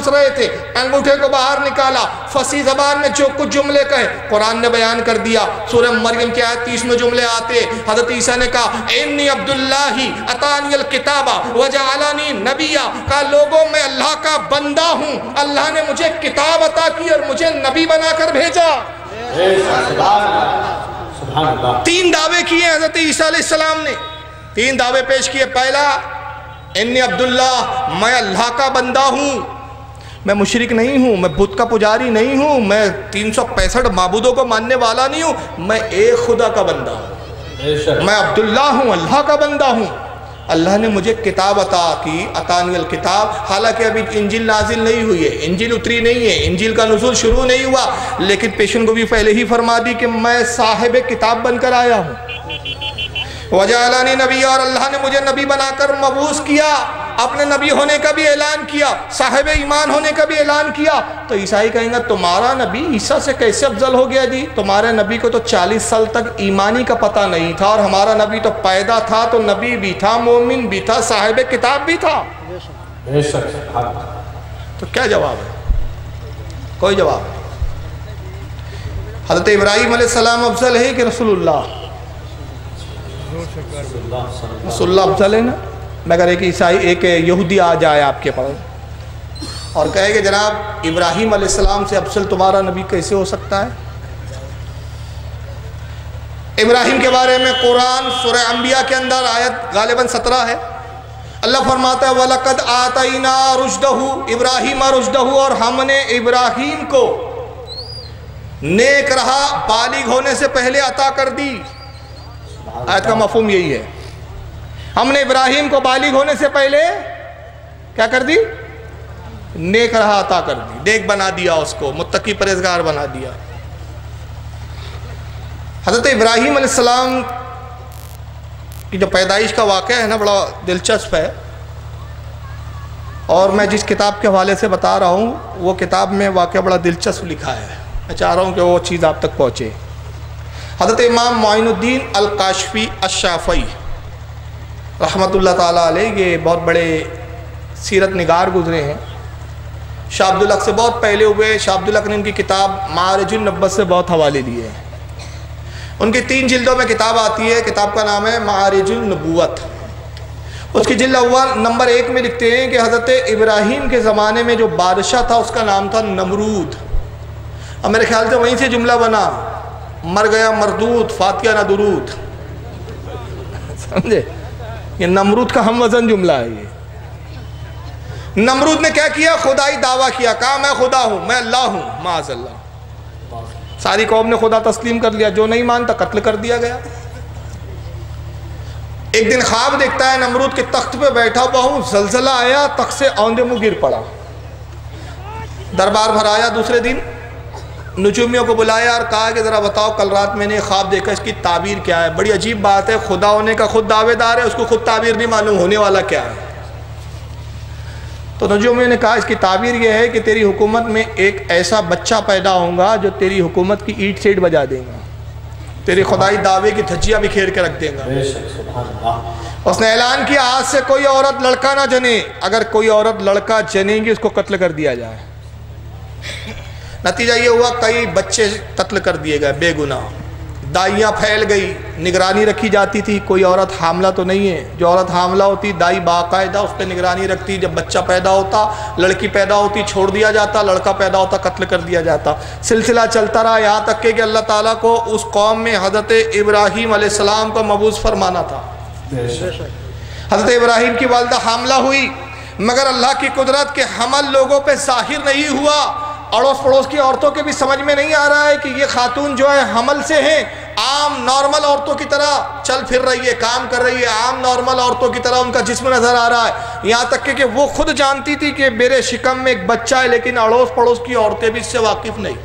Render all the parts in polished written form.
ہنس رہے تھے، انگوٹھے کو باہر نکالا، فصیح زبان میں جو کچھ جملے کہے قرآن نے بیان کر دیا۔ سورہ مریم کی آیت 30 میں جملے آتے، حضرت عیسیٰ نے کہا انی عبداللہ اتانی الکتاب وجعلنی نبیا، کہا لوگوں میں اللہ کا بندہ ہوں، اللہ نے مجھے کتاب عطا کی اور مجھے نبی بنا کر بھیجا۔ تین دعوے کیے حضرت عیسیٰ علیہ السلام نے، تین دعوے پیش کیے۔ پہلا انی عبداللہ، میں اللہ کا بندہ ہوں، میں مشرک نہیں ہوں، میں بت کا پجاری نہیں ہوں، میں 365 معبودوں کو ماننے والا نہیں ہوں، میں ایک خدا کا بندہ ہوں، میں عبداللہ ہوں، اللہ کا بندہ ہوں۔ اللہ نے مجھے کتاب عطا کی، اتانی الکتاب، حالانکہ ابھی انجیل نازل نہیں ہوئی ہے، انجیل اتری نہیں ہے، انجیل کا نزول شروع نہیں ہوا، لیکن پیشن گوئی پہلے ہی فرما دی کہ میں صاحب کتاب بن کر آیا ہوں۔ وجعلنی نبی، اور اللہ نے مجھے نبی بنا کر مبعوث کیا، اپنے نبی ہونے کا بھی اعلان کیا، صاحب ایمان ہونے کا بھی اعلان کیا۔ تو عیسائی کہیں گا تمہارا نبی عیسیٰ سے کیسے افضل ہو گیا جی؟ تمہارے نبی کو تو 40 سال تک ایمانی کا پتہ نہیں تھا، اور ہمارا نبی تو پیدا تھا تو نبی بھی تھا، مومن بھی تھا، صاحب کتاب بھی تھا۔ تو کیا جواب ہے؟ کوئی جواب نہیں۔ حضرت ابراہیم علیہ السلام افضل ہے کہ رسول اللہ؟ رسول اللہ افضل ہے نا؟ مگر ایک عیسائی، ایک یہودی آ جائے آپ کے پاس اور کہے کہ جناب ابراہیم علیہ السلام سے افضل تمہارا نبی کیسے ہو سکتا ہے؟ ابراہیم کے بارے میں قرآن سورہ انبیاء کے اندر آیت غالباً 17 ہے، اللہ فرماتا ہے وَلَقَدْ آتَيْنَا رُشْدَهُ ابراہیم رُشْدَهُ، اور ہم نے ابراہیم کو نیک راہ بالغ ہونے سے پہلے عطا کر دی۔ آیت کا مفہوم یہی ہے، ہم نے ابراہیم کو بالغ ہونے سے پہلے کیا کر دی؟ نیک راہ عطا کر دی، نیک بنا دیا، اس کو متقی پرہیزگار بنا دیا۔ حضرت ابراہیم علیہ السلام کی جو پیدائش کا واقعہ ہے نا، بڑا دلچسپ ہے، اور میں جس کتاب کے حوالے سے بتا رہا ہوں وہ کتاب میں واقعہ بڑا دلچسپ لکھا ہے، میں چاہ رہا ہوں کہ وہ چیز آپ تک پہنچے۔ حضرت امام معین الدین الکاشفی الشافعی رحمۃ اللہ تعالیٰ علیہ، یہ بہت بڑے سیرت نگار گزرے ہیں، شاہ عبدالحق سے بہت پہلے ہوئے۔ شاہ عبدالحق نے ان کی کتاب معارج النبوت سے بہت حوالے لیے ہیں، ان کی 3 جلدوں میں کتاب آتی ہے، کتاب کا نام ہے معارج النبوت۔ اس کی جلد اول نمبر 1 میں لکھتے ہیں کہ حضرت ابراہیم کے زمانے میں جو بادشاہ تھا اس کا نام تھا نمرود، اب میرے خیال سے وہیں سے جملہ بنا، مر گیا مردود فاتحہ نہ درود، سمجھے؟ یہ نمرود کا ہم وزن جملہ ہے۔ یہ نمرود نے کیا کیا؟ خدائی دعویٰ کیا، کہا میں خدا ہوں، میں اللہ ہوں، معاذ اللہ۔ ساری قوم نے خدا تسلیم کر لیا، جو نہیں مانتا قتل کر دیا گیا۔ ایک دن خواب دیکھتا ہے نمرود کے تخت پہ بیٹھا ہوا ہوں، زلزلہ آیا، تخت سے اوندے منہ گر پڑا، دربار بھرایا۔ دوسرے دن نجومیوں کو بلایا اور کہا کہ ذرا بتاؤ کل رات میں نے خواب دیکھا، اس کی تعبیر کیا ہے؟ بڑی عجیب بات ہے، خدا ہونے کا خود دعوے دار ہے، اس کو خود تعبیر نہیں معلوم ہونے والا کیا ہے۔ تو نجومیوں نے کہا اس کی تعبیر یہ ہے کہ تیری حکومت میں ایک ایسا بچہ پیدا ہوگا جو تیری حکومت کی اینٹ سیٹ بجا دے گا، تیری خدائی دعوے کی دھجیاں بکھیر کے رکھ دے گا۔ اس نے اعلان کیا آج سے کوئی عورت لڑکا نہ جنے، اگر کوئی عورت لڑکا جنے گی اس کو قتل کر دیا جائے۔ نتیجہ یہ ہوا کئی بچے قتل کر دیے گئے بے گناہ، دائیاں پھیل گئی، نگرانی رکھی جاتی تھی، کوئی عورت حاملہ تو نہیں ہے، جو عورت حاملہ ہوتی دائی باقاعدہ اس پہ نگرانی رکھتی، جب بچہ پیدا ہوتا لڑکی پیدا ہوتی چھوڑ دیا جاتا، لڑکا پیدا ہوتا قتل کر دیا جاتا۔ سلسلہ چلتا رہا یہاں تک کہ اللہ تعالیٰ کو اس قوم میں حضرت ابراہیم علیہ السلام کو مبعوث فرمانا تھا۔ حضرت ابراہیم کی والدہ حاملہ ہوئی، مگر اللہ کی قدرت کے حمل لوگوں پہ ظاہر نہیں ہوا، اڑوس پڑوس کی عورتوں کے بھی سمجھ میں نہیں آ رہا ہے کہ یہ خاتون جو ہے حمل سے ہیں، عام نارمل عورتوں کی طرح چل پھر رہی ہے، کام کر رہی ہے، عام نارمل عورتوں کی طرح ان کا جسم نظر آ رہا ہے، یہاں تک کہ وہ خود جانتی تھی کہ میرے شکم میں ایک بچہ ہے، لیکن اڑوس پڑوس کی عورتیں بھی اس سے واقف نہیں۔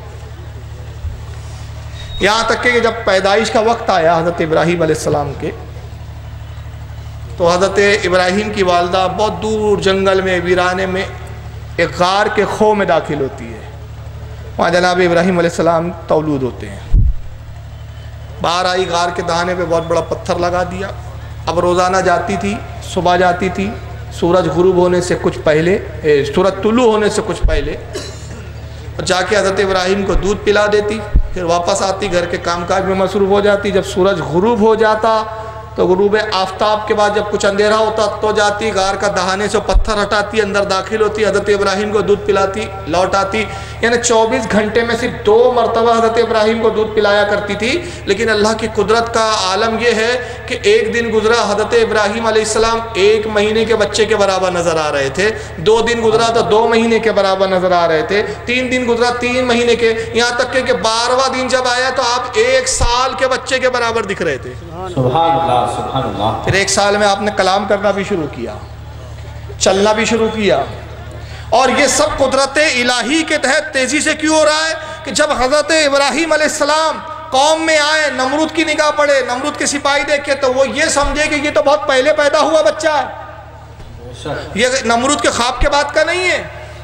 یہاں تک کہ جب پیدائش کا وقت آیا حضرت ابراہیم علیہ السلام کے، تو حضرت ابراہیم کی والدہ بہت دور جنگل میں ویرانے میں ایک غار کے خو میں داخل ہوتی ہے، وہاں جناب ابراہیم علیہ السلام تولود ہوتے ہیں۔ باہر آئی، غار کے دہانے پہ بہت بڑا پتھر لگا دیا، اب روزانہ جاتی تھی، صبح جاتی تھی، सूरज गुरूब होने से कुछ पहले, सूरज तुलू होने से कुछ पहले, और जाके हज़रत इब्राहीम को दूध पिला देती, फिर वापस आती, घर के कामकाज में मसरूफ़ हो जाती। जब सूरज गुरूब हो जाता तो गुरूब आफ्ताब के बाद जब कुछ अंधेरा होता तो जाती, गार का दहाने से पत्थर हटाती, अंदर दाखिल होती, हज़रत इब्राहीम को दूध पिलाती, लौट आती। यानी 24 घंटे में सिर्फ 2 मरतबा हज़रत इब्राहीम को दूध पिलाया करती थी। लेकिन अल्लाह की कुदरत का आलम यह है कि एक दिन गुजरा, हज़रत इब्राहीम अलैहिस्सलाम 1 महीने के बच्चे के बराबर नज़र आ रहे थे। 2 दिन गुजरा तो 2 महीने के बराबर नज़र आ रहे थे। 3 दिन गुजरा 3 महीने के, यहाँ तक कि 12वां दिन जब आया तो आप 1 साल के बच्चे के बराबर दिख रहे थे। सुभान अल्लाह, सुभान अल्लाह। फिर 1 साल में आपने कलाम करना भी शुरू किया, चलना भी शुरू किया। और ये सब कुदरत इलाही के तहत तेजी से क्यों हो रहा है कि जब हज़रत इब्राहीम अलैहिस्सलाम कौम में आए, नमरूद की निगाह पड़े, नमरूद के सिपाही देखे तो वो ये समझे कि ये तो बहुत पहले पैदा हुआ बच्चा है, ये नमरूद के ख्वाब के बात का नहीं है।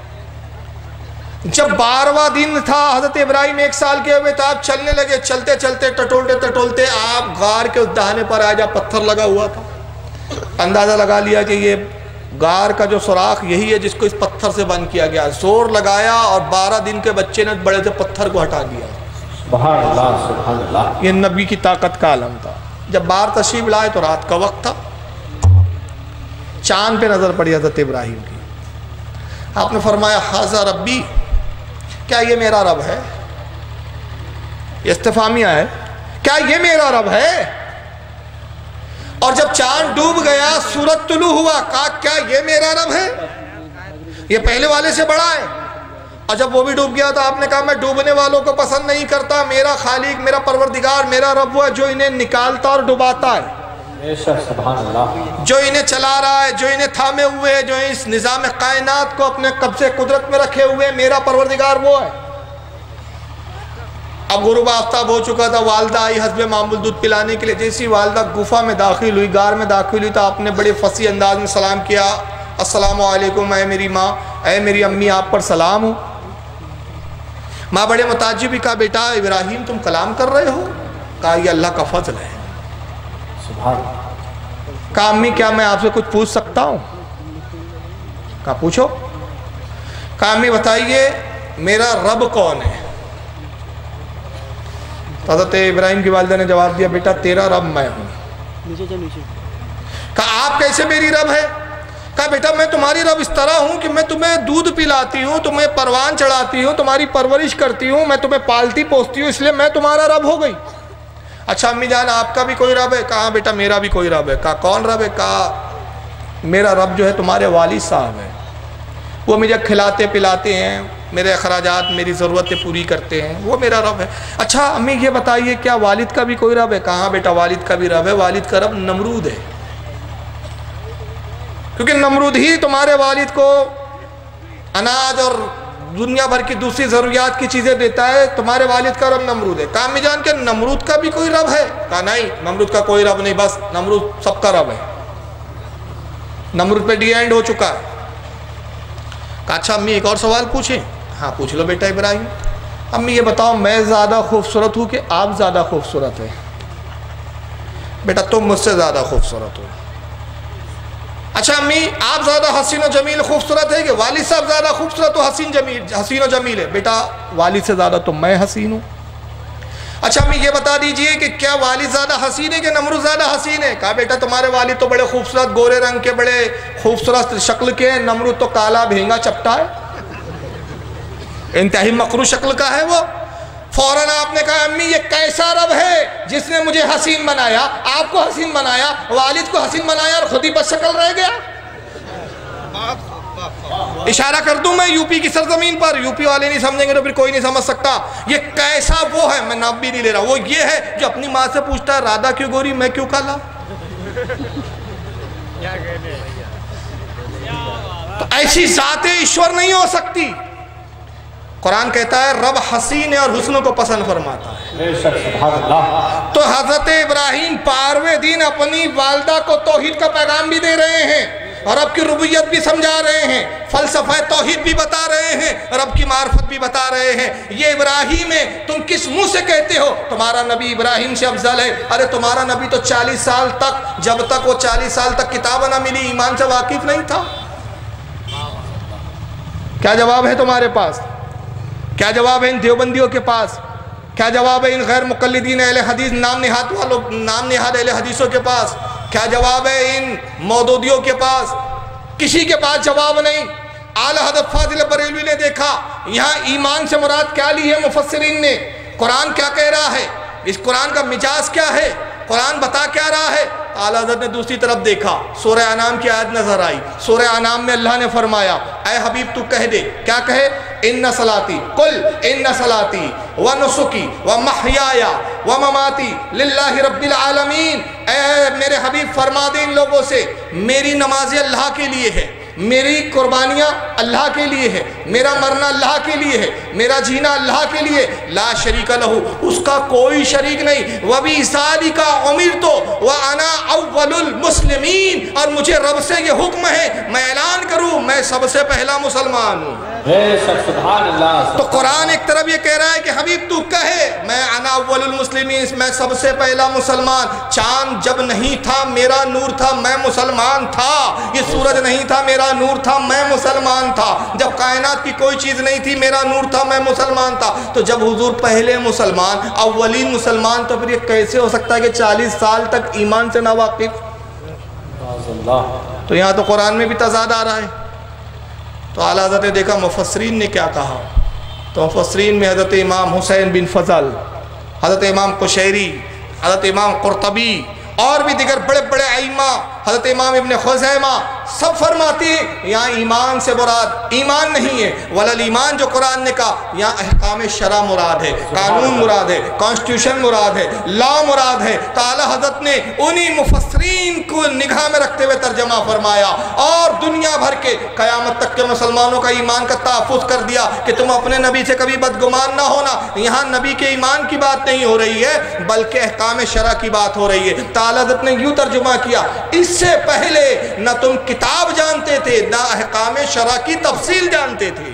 जब 12वां दिन था, हज़रत इब्राहीम 1 साल के हुए, तो आप चलने लगे, चलते चलते टटोलते टटोलते आप गार के उस दहाने पर आए जहाँ पत्थर लगा हुआ था। अंदाज़ा लगा लिया कि ये गार का जो सुराख यही है जिसको इस पत्थर से बंद किया गया। जोर लगाया और 12 दिन के बच्चे ने बड़े से पत्थर को हटा दिया। सुभान अल्लाह, सुभान अल्लाह। ये नबी की ताकत का आलम था। जब बाहर तशरीफ लाए तो रात का वक्त था, चांद पे नज़र पड़ी हज़रत इब्राहीम की। आपने फरमाया हाज़ा रब्बी, क्या ये मेरा रब है? ये इस्तिफामिया है, क्या ये मेरा रब है? और जब चांद डूब गया, सूरज तुलू हुआ, कहा क्या ये मेरा रब है? ये पहले वाले से बड़ा है। और जब वो भी डूब गया तो आपने कहा मैं डूबने वालों को पसंद नहीं करता, मेरा खालिक, मेरा परवरदिगार, मेरा रब वो है जो इन्हें निकालता और डुबाता है, सुभान अल्लाह, जो इन्हें चला रहा है, जो इन्हें थामे हुए है, जो इस निज़ाम कायनात को अपने कब्जे कुदरत में रखे हुए, मेरा परवरदिगार वो है। अब गुरूब आफ्ताब हो चुका था, वालदा आई हस्बे मामूल दूध पिलाने के लिए। जैसी वालदा गुफा में दाखिल हुई, गार में दाखिल हुई, तो आपने बड़े फसी अंदाज में सलाम किया, अस्सलामु अलैकुम, ऐ मेरी माँ, ऐ मेरी अम्मी, आप पर सलाम हो। माँ बड़े मुताज्जिब भी कहा बेटा इब्राहीम तुम कलाम कर रहे हो? कहा ये अल्लाह का फजल है। सुभान। कहा अम्मी क्या मैं आपसे कुछ पूछ सकता हूँ? कहा पूछो। कहा अम्मी बताइए मेरा रब कौन है? हज़रत इब्राहीम की वालिदा ने जवाब दिया बेटा तेरा रब मैं हूँ। कहा आप कैसे मेरी रब है? कहा बेटा मैं तुम्हारी रब इस तरह हूँ कि मैं तुम्हें दूध पिलाती हूँ, तुम्हें परवान चढ़ाती हूँ, तुम्हारी परवरिश करती हूँ, मैं तुम्हें पालती पोसती हूँ, इसलिए मैं तुम्हारा रब हो गई। अच्छा अम्मी जान आपका भी कोई रब है? कहा बेटा मेरा भी कोई रब है। कहा कौन रब है? कहा मेरा रब जो है तुम्हारे वालिद साहब है, वो मुझे खिलाते पिलाते हैं, मेरे अखराजात मेरी ज़रूरतें पूरी करते हैं, वो मेरा रब है। अच्छा अम्मी ये बताइए क्या वालिद का भी कोई रब है? कहा बेटा वालिद का भी रब है, वालिद का रब नमरूद है, क्योंकि नमरूद ही तुम्हारे वालिद को अनाज और दुनिया भर की दूसरी ज़रूरियात की चीज़ें देता है, तुम्हारे वालिद का रब नमरूद है। कहा अम्मी जान के नमरूद का भी कोई रब है? कहा नहीं नमरूद का कोई रब नहीं, बस नमरूद सबका रब है, नमरूद पे डी एंड हो चुका है। कहा अच्छा अम्मी एक और सवाल पूछें? हाँ पूछ लो बेटा इब्राहीम। अम्मी ये बताओ मैं ज़्यादा खूबसूरत हूँ कि आप ज़्यादा खूबसूरत हैं? बेटा तुम मुझसे ज़्यादा खूबसूरत हो। अच्छा अम्मी आप ज़्यादा हसीन और जमील खूबसूरत है कि वालिद साहब ज़्यादा खूबसूरत हो हसीन और जमील है? बेटा वालिद से ज़्यादा तो मैं हसीन हूँ। अच्छा अम्मी ये बता दीजिए कि क्या वालिद ज़्यादा हसीन है कि नमरूद ज़्यादा हसीन है? कहा बेटा तुम्हारे वालिद तो बड़े खूबसूरत गोरे रंग के, बड़े खूबसूरत शक्ल के हैं, नमरूद तो काला भेंगा चपटा है, इंतहाई मकरू शक्ल का है वो। फौरन आपने कहा अम्मी ये कैसा रब है जिसने मुझे हसीन बनाया, आपको हसीन बनाया, वालिद को हसीन बनाया और खुद ही बदशक्ल रह गया? इशारा कर दूं मैं यूपी की सरजमीन पर, यूपी वाले नहीं समझेंगे तो फिर कोई नहीं समझ सकता। ये कैसा वो है, मैं नाम भी नहीं ले रहा, वो ये है जो अपनी माँ से पूछता है राधा क्यों गोरी मैं क्यों काला? तो ऐसी जाते ईश्वर नहीं हो सकती। कुरान कहता है रब हसीन है और हुस्न को पसंद फरमाता है। तो हजरत इब्राहीम 12वें दिन अपनी वालदा को तौहीद का पैगाम भी दे रहे हैं और रब की रुबूबियत भी समझा रहे हैं, फलसफा तौहीद भी बता रहे हैं, رب کی معرفت بھی بتا رہے ہیں۔ یہ ابراہیم ہے، تم کس منہ سے کہتے ہو تمہارا نبی ابراہیم سے افضل ہے؟ ارے تمہارا نبی تو 40 سال تک، جب تک وہ 40 سال تک کتاب نہ ملی ایمان سے واقف نہیں تھا۔ کیا جواب ہے تمہارے پاس؟ کیا جواب ہے ان دیوبندیوں کے پاس؟ کیا جواب ہے ان غیر مقلدین اہل حدیث نام نہاد اہل حدیثوں کے پاس؟ کیا جواب ہے ان مودودیوں کے پاس؟ کسی کے پاس جواب نہیں۔ اعلیٰ حضرت فاضل بریلوی نے دیکھا یہاں ایمان سے مراد کیا لی ہے مفسرین نے، قرآن کیا کہہ رہا ہے، اس قرآن کا مجاز کیا ہے، قرآن بتا کیا رہا ہے۔ اعلیٰ حضرت نے دوسری طرف دیکھا، سورہ انعام کی آیت نظر آئی۔ سورہ انعام میں اللہ نے فرمایا اے حبیب تو کہہ دے، کیا کہے؟ ان صلاتی قل ان صلاتی ونسکی ومحیایا ومماتی للہ رب العالمین۔ اے میرے حبیب فرما دے ان لوگوں سے میری نمازیں اللہ کے لیے ہے، میری قربانیاں اللہ کے لیے ہے، میرا مرنا اللہ کے لیے ہے، میرا جینا اللہ کے لیے، لا شریک لہو، اس کا کوئی شریک نہیں۔ وَبِذَالِكَ أُمِرْتُ وَأَنَا أَوَّلُ الْمُسْلِمِينَ، اور مجھے رب سے یہ حکم ہے میں اعلان کروں میں سب سے پہلا مسلمان ہوں۔ تو قرآن ایک طرف یہ کہہ رہا ہے کہ حبیب تو کہے میں انا اول المسلمین، میں سب سے پہلا مسلمان۔ چاند جب نہیں تھا میرا نور تھا، میں مسلمان تھا۔ یہ سورج نہیں تھا میرا نور تھا، میں مسلمان تھا۔ جب کائنات کی کوئی چیز نہیں تھی میرا نور تھا، میں مسلمان تھا۔ تو جب حضور پہلے مسلمان، اولین مسلمان، تو پھر یہ کیسے ہو سکتا ہے کہ 40 سال تک ایمان سے نہ واقف؟ تو یہاں تو قرآن میں بھی تضاد آ رہا ہے۔ تو اعلیٰ حضرت نے دیکھا مفسرین نے کیا کہا، تو مفسرین میں حضرت امام حسین بن فضل، حضرت امام قشیری، حضرت امام قرطبی اور بھی دیگر بڑے بڑے ائمہ، حضرت امام ابن خزیمہ، سب فرماتے ہیں یہاں ایمان سے مراد ایمان نہیں ہے، ولل ایمان جو قرآن نے کہا یہاں احکام شرع مراد ہے، قانون مراد ہے، کانسٹیٹیوشن مراد ہے، لا مراد ہے۔ تو اعلیٰ حضرت نے انہی مفسرین کو نگاہ میں رکھتے ہوئے ترجمہ فرمایا اور دنیا بھر کے قیامت تک کے مسلمانوں کا ایمان کا تحفظ کر دیا کہ تم اپنے نبی سے کبھی بدگمان نہ ہونا۔ یہاں نبی کے ایمان کی بات نہیں ہو رہی ہے بلکہ احکام شرع کی بات ہو رہی ہے۔ تو اعلیٰ حضرت نے یوں ترجمہ کیا، اس سے پہلے نہ تم کتاب جانتے تھے نہ احکام شرع کی تفصیل جانتے تھے۔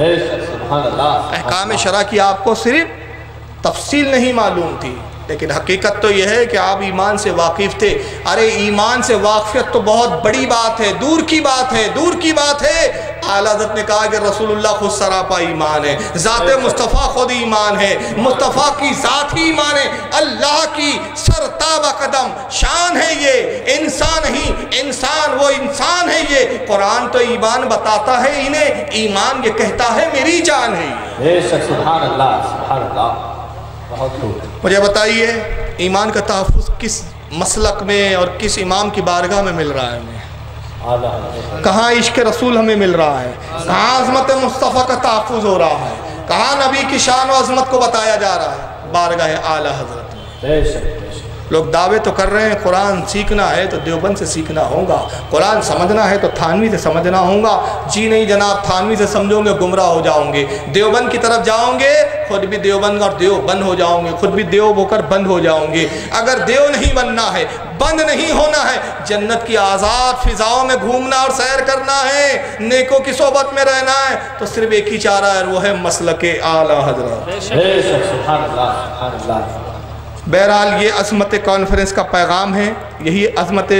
احکام شرع کی آپ کو صرف تفصیل نہیں معلوم تھی، لیکن حقیقت تو یہ ہے کہ آپ ایمان سے واقف تھے۔ ارے ایمان سے واقفیت تو بہت بڑی بات ہے، دور کی بات ہے، دور کی بات ہے۔ اعلیٰ حضرت نے کہا کہ رسول اللہ خود سراپا ایمان ہے، ذات مصطفیٰ خود ایمان ہے، مصطفیٰ کی ذات ہی ایمان ہے، اللہ کی سرتابہ قدم شان ہے یہ، انسان ہی انسان، وہ انسان ہے یہ۔ قرآن تو ایمان بتاتا ہے انہیں، ایمان یہ کہتا ہے میری جان ہے یہ۔ سبحان اللہ سبحان اللہ۔ مجھے بتائیے ایمان کا تحفظ کس مسلک میں اور کس امام کی بارگاہ میں مل رہا ہے ہمیں؟ کہاں عشق رسول ہمیں مل رہا ہے؟ کہاں عظمت مصطفیٰ کا تحفظ ہو رہا ہے؟ کہاں نبی کی شان و عظمت کو بتایا جا رہا ہے؟ بارگاہ اعلیٰ حضرت میں۔ لوگ دعوے تو کر رہے ہیں قرآن سیکھنا ہے تو دیوبند سے سیکھنا ہوگا، قرآن سمجھنا ہے تو تھانوی سے سمجھنا ہوگا۔ جی نہیں جناب، تھانوی سے سمجھو گے گمراہ ہو جاؤں گے، دیوبند کی طرف جاؤں گے خود بھی دیوبند اور دیوبند ہو جاؤں گے، خود بھی دیو ہو کر بند ہو جاؤں گے۔ اگر دیو نہیں بننا ہے، بند نہیں ہونا ہے، جنت کی آزاد فضاؤں میں گھومنا اور سیر کرنا ہے، نیکوں کی صحبت میں رہنا ہے، تو صرف ایک ہی چارہ ہے، وہ ہے مسلک اعلیٰ حضرت۔ سبحان اللہ سبحان اللہ۔ بہرحال یہ عظمت کانفرنس کا پیغام ہے، یہی عظمت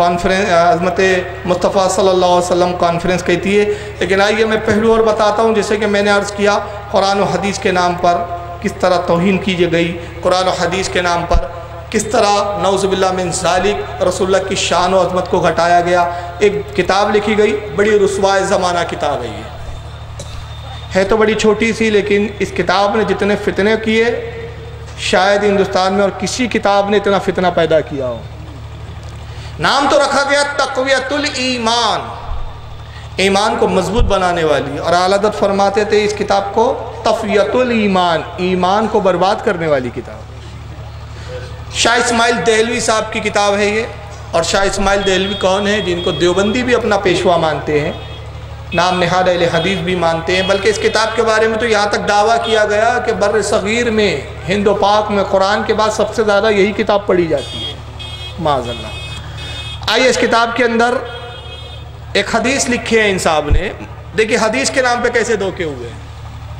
مصطفیٰ صلی اللہ علیہ وسلم کانفرنس کہتی ہے۔ لیکن آئیے میں پہلو اور بتاتا ہوں، جیسے کہ میں نے عرض کیا قرآن و حدیث کے نام پر کس طرح توہین کی گئی، قرآن و حدیث کے نام پر کس طرح نعوذ باللہ من ذالک رسول اللہ کی شان و عظمت کو گھٹایا گیا۔ ایک کتاب لکھی گئی، بڑی رسوائے زمانہ کتاب ہے تو بڑی چھوٹی سی، لیکن اس کتاب نے جتنے فتنے کیے شاید ہندوستان میں اور کسی کتاب نے اتنا فتنہ پیدا کیا ہو۔ نام تو رکھا گیا تقویت الایمان، ایمان کو مضبوط بنانے والی، اور اعلیٰ حضرت فرماتے تھے اس کتاب کو تفیت الایمان، ایمان کو برباد کرنے والی کتاب۔ شاہ اسماعیل دہلوی صاحب کی کتاب ہے یہ، اور شاہ اسماعیل دہلوی کون ہیں؟ جن کو دیوبندی بھی اپنا پیشوا مانتے ہیں، نام نہاد اہل حدیث بھی مانتے ہیں، بلکہ اس کتاب کے بارے میں تو یہاں تک دعویٰ کیا گیا کہ بر صغیر میں ہند و پاک میں قرآن کے بعد سب سے زیادہ یہی کتاب پڑھی جاتی ہے، معاذ اللہ۔ آئیے اس کتاب کے اندر ایک حدیث لکھی ہے ان صاحب نے، دیکھیے حدیث کے نام پہ کیسے دھوکے ہوئے ہیں۔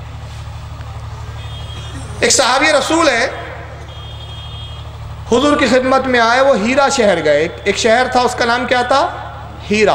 ایک صحابی رسول ہے، حضور کی خدمت میں آئے، وہ ہیرا شہر گئے، ایک شہر تھا اس کا نام کیا تھا؟ ہیرا۔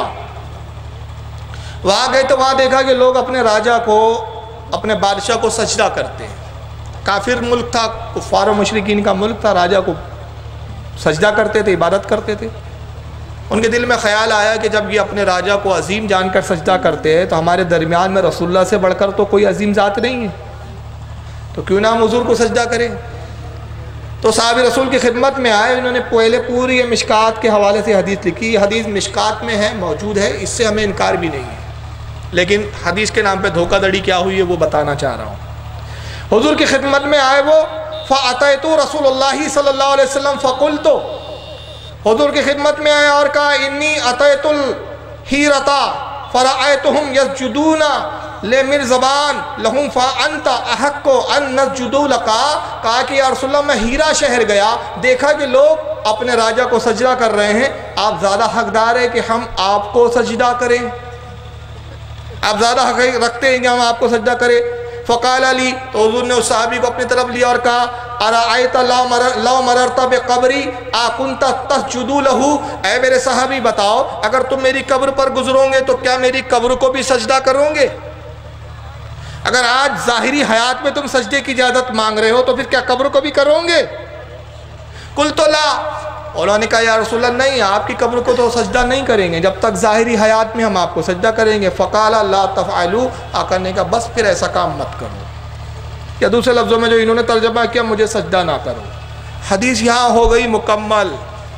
وہاں گئے تو وہاں دیکھا کہ لوگ اپنے راجہ کو، اپنے بادشاہ کو سجدہ کرتے ہیں۔ کافر ملک تھا، کفار و مشرکین کا ملک تھا، راجہ کو سجدہ کرتے تھے، عبادت کرتے تھے۔ ان کے دل میں خیال آیا کہ جب یہ اپنے راجہ کو عظیم جان کر سجدہ کرتے ہیں تو ہمارے درمیان میں رسول اللہ سے بڑھ کر تو کوئی عظیم ذات نہیں ہے، تو کیوں نہ ہم حضور کو سجدہ کریں۔ تو صحابی رسول کی خدمت میں آئے، انہوں نے پہلے پوری یہ مشکات کے حوالے سے حدیث لکھی۔ یہ حدیث مشکات میں ہے، موجود ہے، اس سے ہمیں انکار بھی نہیں ہے، لیکن حدیث کے نام پہ دھوکہ دڑی کیا ہوئی ہے وہ بتانا چاہ رہا ہوں۔ حضور کی خدمت میں آئے وہ، فَأَتَيْتُ رسول اللہ صلی اللہ علیہ وسلم فَقُلْتُ، حضور کی خدمت میں آئے اور کہا انی اتیت الحیرۃ فرأیتہم یسجدون لمرزبان لہم فانت احق ان نسجد لک، کہا کہ یا رسول اللہ میں ہیرا شہر گیا، دیکھا کہ لوگ اپنے راجہ کو سجدہ کر رہے ہیں، آپ زیادہ حقدار ہیں کہ ہم آپ کو سجدہ کریں، آپ زیادہ حق رکھتے ہیں کہ ہم آپ کو سجدہ کریں۔ فقال علی، تو حضور نے اس صحابی کو اپنی طرف لیا اور کہا ارأیت لو مررت بقبری اکنت تسجد لہ، اے میرے صحابی بتاؤ اگر تم میری قبر پر گزرو گے تو کیا میری قبر کو بھی سجدہ کرو گے؟ اگر آج ظاہری حیات میں تم سجدے کی اجازت مانگ رہے ہو تو پھر کیا قبر کو بھی کرو گے؟ قلت لا، انہوں نے کہا یا رسول اللہ نہیں، آپ کی قبر کو تو سجدہ نہیں کریں گے جب تک ظاہری حیات میں ہم آپ کو سجدہ کریں گے۔ فقال لا تفعلوا، آقا نے کہا بس پھر ایسا کام مت کرو، یا دوسرے لفظوں میں جو انہوں نے ترجمہ کیا مجھے سجدہ نہ کرو۔ حدیث یہاں ہو گئی مکمل،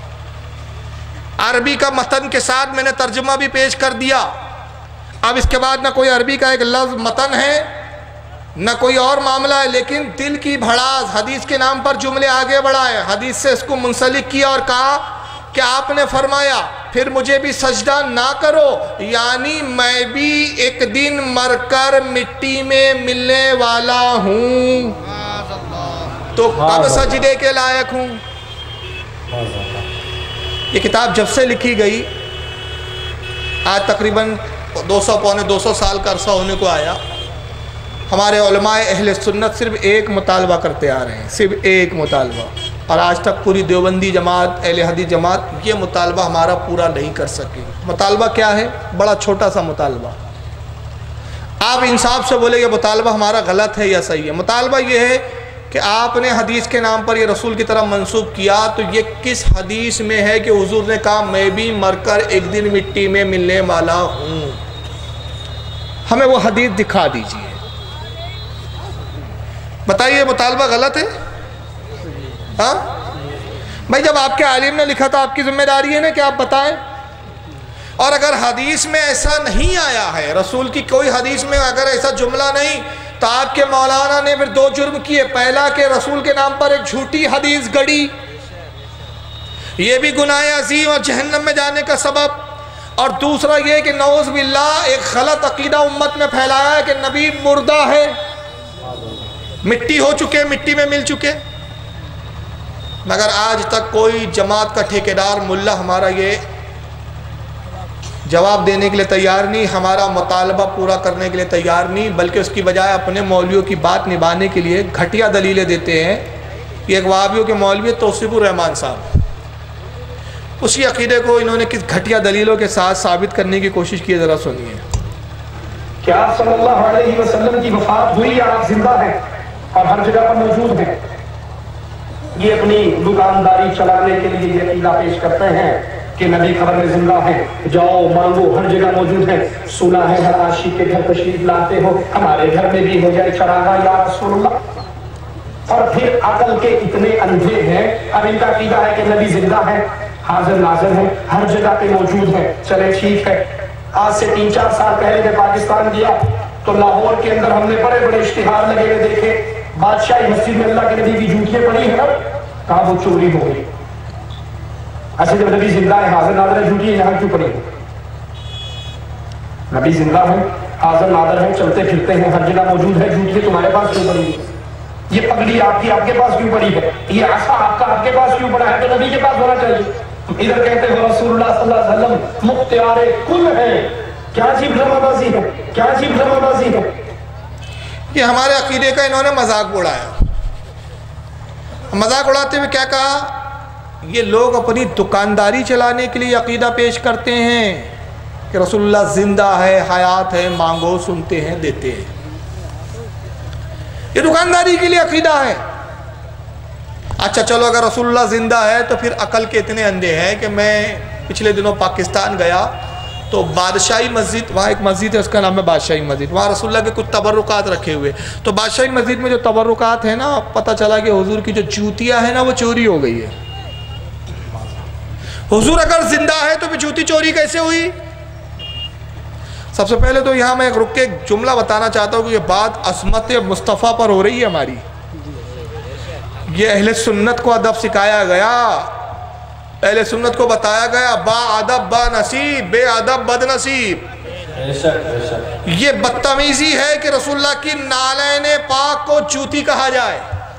عربی کا متن کے ساتھ میں نے ترجمہ بھی پیش کر دیا۔ اب اس کے بعد نہ کوئی عربی کا ایک لفظ متن ہے نہ کوئی اور معاملہ ہے، لیکن دل کی بھڑاس، حدیث کے نام پر جملے آگے بڑھائے، حدیث سے اس کو منسلک کیا اور کہا کہ آپ نے فرمایا پھر مجھے بھی سجدہ نہ کرو، یعنی میں بھی ایک دن مر کر مٹی میں ملنے والا ہوں، تو کب سجدے کے لائق ہوں؟ یہ کتاب جب سے لکھی گئی آج تقریباً 200 سال کا عرصہ ہونے کو آیا، ہمارے علماء اہل سنت صرف ایک مطالبہ کرتے آ رہے ہیں، صرف ایک مطالبہ، اور آج تک پوری دیوبندی جماعت، اہل حدیث جماعت یہ مطالبہ ہمارا پورا نہیں کر سکے۔ مطالبہ کیا ہے؟ بڑا چھوٹا سا مطالبہ، آپ انصاف سے بولے یہ مطالبہ ہمارا غلط ہے یا صحیح ہے۔ مطالبہ یہ ہے کہ آپ نے حدیث کے نام پر یہ رسول کی طرف منسوب کیا، تو یہ کس حدیث میں ہے کہ حضور نے کہا میں بھی مر کر ایک دن مٹی میں ملنے والا ہوں؟ ہمیں وہ حدیث دکھا دیجئے، بتائیے مطالبہ غلط ہے؟ ہاں بھائی، جب آپ کے عالم نے لکھا تھا آپ کی ذمہ داری ہے نا کہ آپ بتائیں، اور اگر حدیث میں ایسا نہیں آیا ہے، رسول کی کوئی حدیث میں اگر ایسا جملہ نہیں، تو آپ کے مولانا نے پھر 2 جرم کیے۔ پہلا کہ رسول کے نام پر ایک جھوٹی حدیث گڑی، یہ بھی گناہ عظیم اور جہنم میں جانے کا سبب، اور دوسرا یہ کہ نعوذ باللہ ایک غلط عقیدہ امت میں پھیلایا ہے کہ نبی مردہ ہے، مٹی ہو چکے، مٹی میں مل چکے۔ مگر آج تک کوئی جماعت کا ٹھیکیدار ملا ہمارا یہ جواب دینے کے لیے تیار نہیں، ہمارا مطالبہ پورا کرنے کے لیے تیار نہیں، بلکہ اس کی بجائے اپنے مولویوں کی بات نبھانے کے لیے گھٹیا دلیلیں دیتے ہیں۔ یہ ایک وہابیوں کے مولوی توصیف الرحمان صاحب، اسی عقیدے کو انہوں نے کس گھٹیا دلیلوں کے ساتھ ثابت کرنے کی کوشش کی، ذرا سنیے۔ کیا آپ صلی اللہ علیہ وسلم کی وفات ہوئی یا آپ زندہ ہیں اور ہر جگہ پر موجود ہیں؟ یہ اپنی دکانداری چلانے کے لیے یہ عقیدہ پیش کرتے ہیں کہ نبی قبر میں زندہ ہیں، جاؤ مانگو ہر جگہ موجود ہیں، سنا ہے ہر عاشق کے گھر تشریف لاتے ہو، ہمارے گھر میں بھی ہو جائے چراغاں یا رسول اللہ۔ اور پھر عقل کے اتنے اندھے ہیں، اب ان کا عقیدہ ہے کہ نبی زندہ ہے، حاضر ناظر ہے، ہر جگہ پہ موجود ہے۔ چلے ٹھیک ہے، آج سے 3-4 سال پہلے جب پاکستان گیا تو لاہور کے اندر ہم نے بڑے بڑے اشتہار لگے ہوئے دیکھے، بادشاہی مسجد میں اللہ کے نبی کی جوتیاں پڑی ہیں، کہا وہ چوری ہو گئی۔ اچھا جب نبی زندہ ہے، حاضر ناظر ہے، جوتیاں یہاں کیوں پڑی ہیں؟ نبی زندہ ہے، حاضر ناظر ہے، چلتے پھرتے ہیں، ہر جگہ موجود ہے، جوتیاں تمہارے پاس کیوں پڑی ہیں؟ یہ پگڑی آپ کی آپ کے پاس کیوں پڑی ہے؟ یہ عصا آپ کا آپ کے پاس کیوں پڑا ہے؟ تو نبی کے پاس ہونا چاہیے۔ ادھر کہتے ہیں رسول اللہ صلی اللہ علیہ وسلم مختار کل ہیں، क्या अजीब ड्रामाबाजी है, क्या अजीब ड्रामाबाजी है। یہ ہمارے عقیدے کا انہوں نے مذاق اڑایا. مذاق اڑاتے ہوئے کیا کہا؟ یہ لوگ اپنی دکانداری چلانے کے لیے عقیدہ پیش کرتے ہیں کہ رسول اللہ زندہ ہے، حیات ہے، مانگو سنتے ہیں دیتے ہیں. یہ دکانداری کے لیے عقیدہ ہے. اچھا چلو اگر رسول اللہ زندہ ہے تو پھر عقل کے اتنے اندھے ہیں کہ میں پچھلے دنوں پاکستان گیا تو بادشاہی مسجد، وہاں ایک مسجد ہے اس کا نام ہے بادشاہی مسجد، وہاں رسول اللہ کے کچھ تبرکات رکھے ہوئے. تو بادشاہی مسجد میں جو تبرکات ہیں نا، پتہ چلا کہ حضور کی جو جوتیاں ہیں نا وہ چوری ہو گئی ہے. حضور اگر زندہ ہے تو پھر جوتی چوری کیسے ہوئی؟ سب سے پہلے تو یہاں میں رک کے ایک جملہ بتانا چاہتا ہوں کہ یہ بات عصمت مصطفیٰ پر ہو رہی ہے ہماری. یہ اہل سنت کو ادب سکھایا گیا، اہل سنت کو بتایا گیا با ادب با نصیب، بے ادب بد نصیب. یہ بدتمیزی ہے کہ رسول اللہ کی نالین پاک کو جوتی کہا جائے،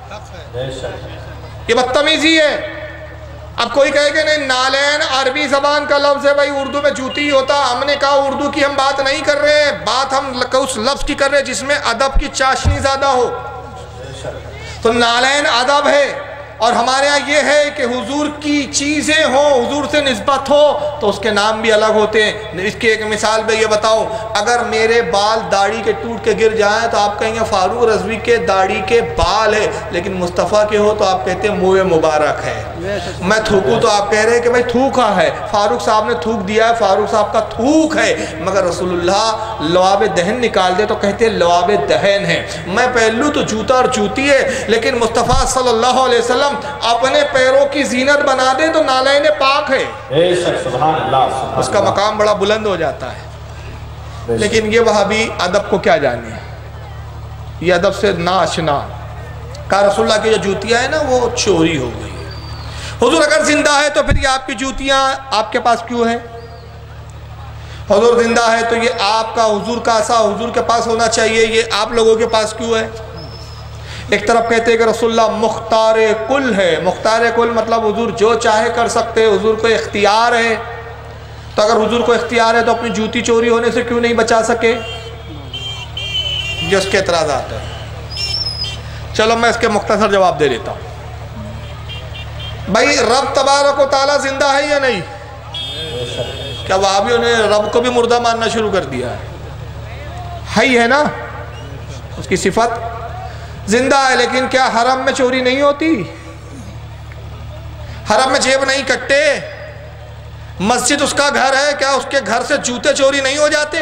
یہ بدتمیزی ہے. اب کوئی کہے کہ نہیں نالین عربی زبان کا لفظ ہے، بھائی اردو میں جوتی ہوتا. ہم نے کہا اردو کی ہم بات نہیں کر رہے ہیں، بات ہم اس لفظ کی کر رہے ہیں جس میں ادب کی چاشنی زیادہ ہو. تو نالین ادب ہے، اور ہمارے ہاں یہ ہے کہ حضور کی چیزیں ہوں، حضور سے نسبت ہو تو اس کے نام بھی الگ ہوتے ہیں. اس کی ایک مثال میں یہ بتاؤں، اگر میرے بال داڑھی کے ٹوٹ کے گر جائیں تو آپ کہیں گے فاروق رضوی کے داڑھی کے بال ہے، لیکن مصطفیٰ کے ہو تو آپ کہتے ہیں منہ مبارک ہے. میں تھوکوں تو آپ کہہ رہے ہیں کہ بھائی تھوکا ہے، فاروق صاحب نے تھوک دیا ہے، فاروق صاحب کا تھوک ہے. مگر رسول اللہ لعاب دہن نکال دے تو کہتے ہیں لعاب دہن ہے. میں پہلو تو جوتا اور جوتی ہے، لیکن مصطفیٰ صلی اللہ علیہ وسلم اپنے پیروں کی زینت بنا دے تو نالین پاک ہے، اس کا مقام بڑا بلند ہو جاتا ہے. لیکن یہ وہابی ادب کو کیا جانے، یہ ادب سے ناآشنا. کہا رسول اللہ کی جو جوتیاں ہیں نا وہ چوری ہو گئی. حضور اگر زندہ ہے تو پھر یہ آپ کی جوتیاں آپ کے پاس کیوں ہیں؟ حضور زندہ ہے تو یہ آپ کا حضور کا ایسا حضور کے پاس ہونا چاہیے، یہ آپ لوگوں کے پاس کیوں ہے؟ ایک طرف کہتے ہیں کہ رسول اللہ مختار کل ہے. مختار کل مطلب حضور جو چاہے کر سکتے، حضور کو اختیار ہے. تو اگر حضور کو اختیار ہے تو اپنی جوتی چوری ہونے سے کیوں نہیں بچا سکے؟ یہ اس کے اعتراضات ہیں. چلو میں اس کے مختصر جواب دے دیتا ہوں. بھائی رب تبارک و تعالیٰ زندہ ہے یا نہیں؟ کیا وہابیوں نے رب کو بھی مردہ ماننا شروع کر دیا ہے؟ ہے نا، اس کی صفت زندہ ہے. لیکن کیا حرم میں چوری نہیں ہوتی؟ حرم میں جیب نہیں کٹتے؟ مسجد اس کا گھر ہے، کیا اس کے گھر سے جوتے چوری نہیں ہو جاتے؟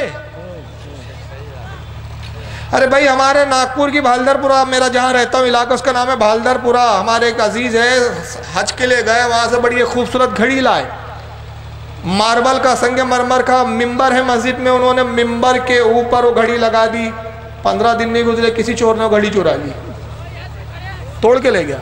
ارے بھائی ہمارے ناگپور کی بھالدر پورہ، میرا جہاں رہتا ہوں علاقہ اس کا نام ہے بھالدر پورہ. ہمارے ایک عزیز ہے حج کے لئے گئے، وہاں سے بڑی خوبصورت گھڑی لائے. ماربل کا سنگ مرمر کا ممبر ہے مسجد میں، انہوں نے ممبر کے اوپر وہ گھڑی لگا دی. 15 دن نہیں گزرے کسی چور نے گھڑی چورا لی، توڑ کے لے گیا.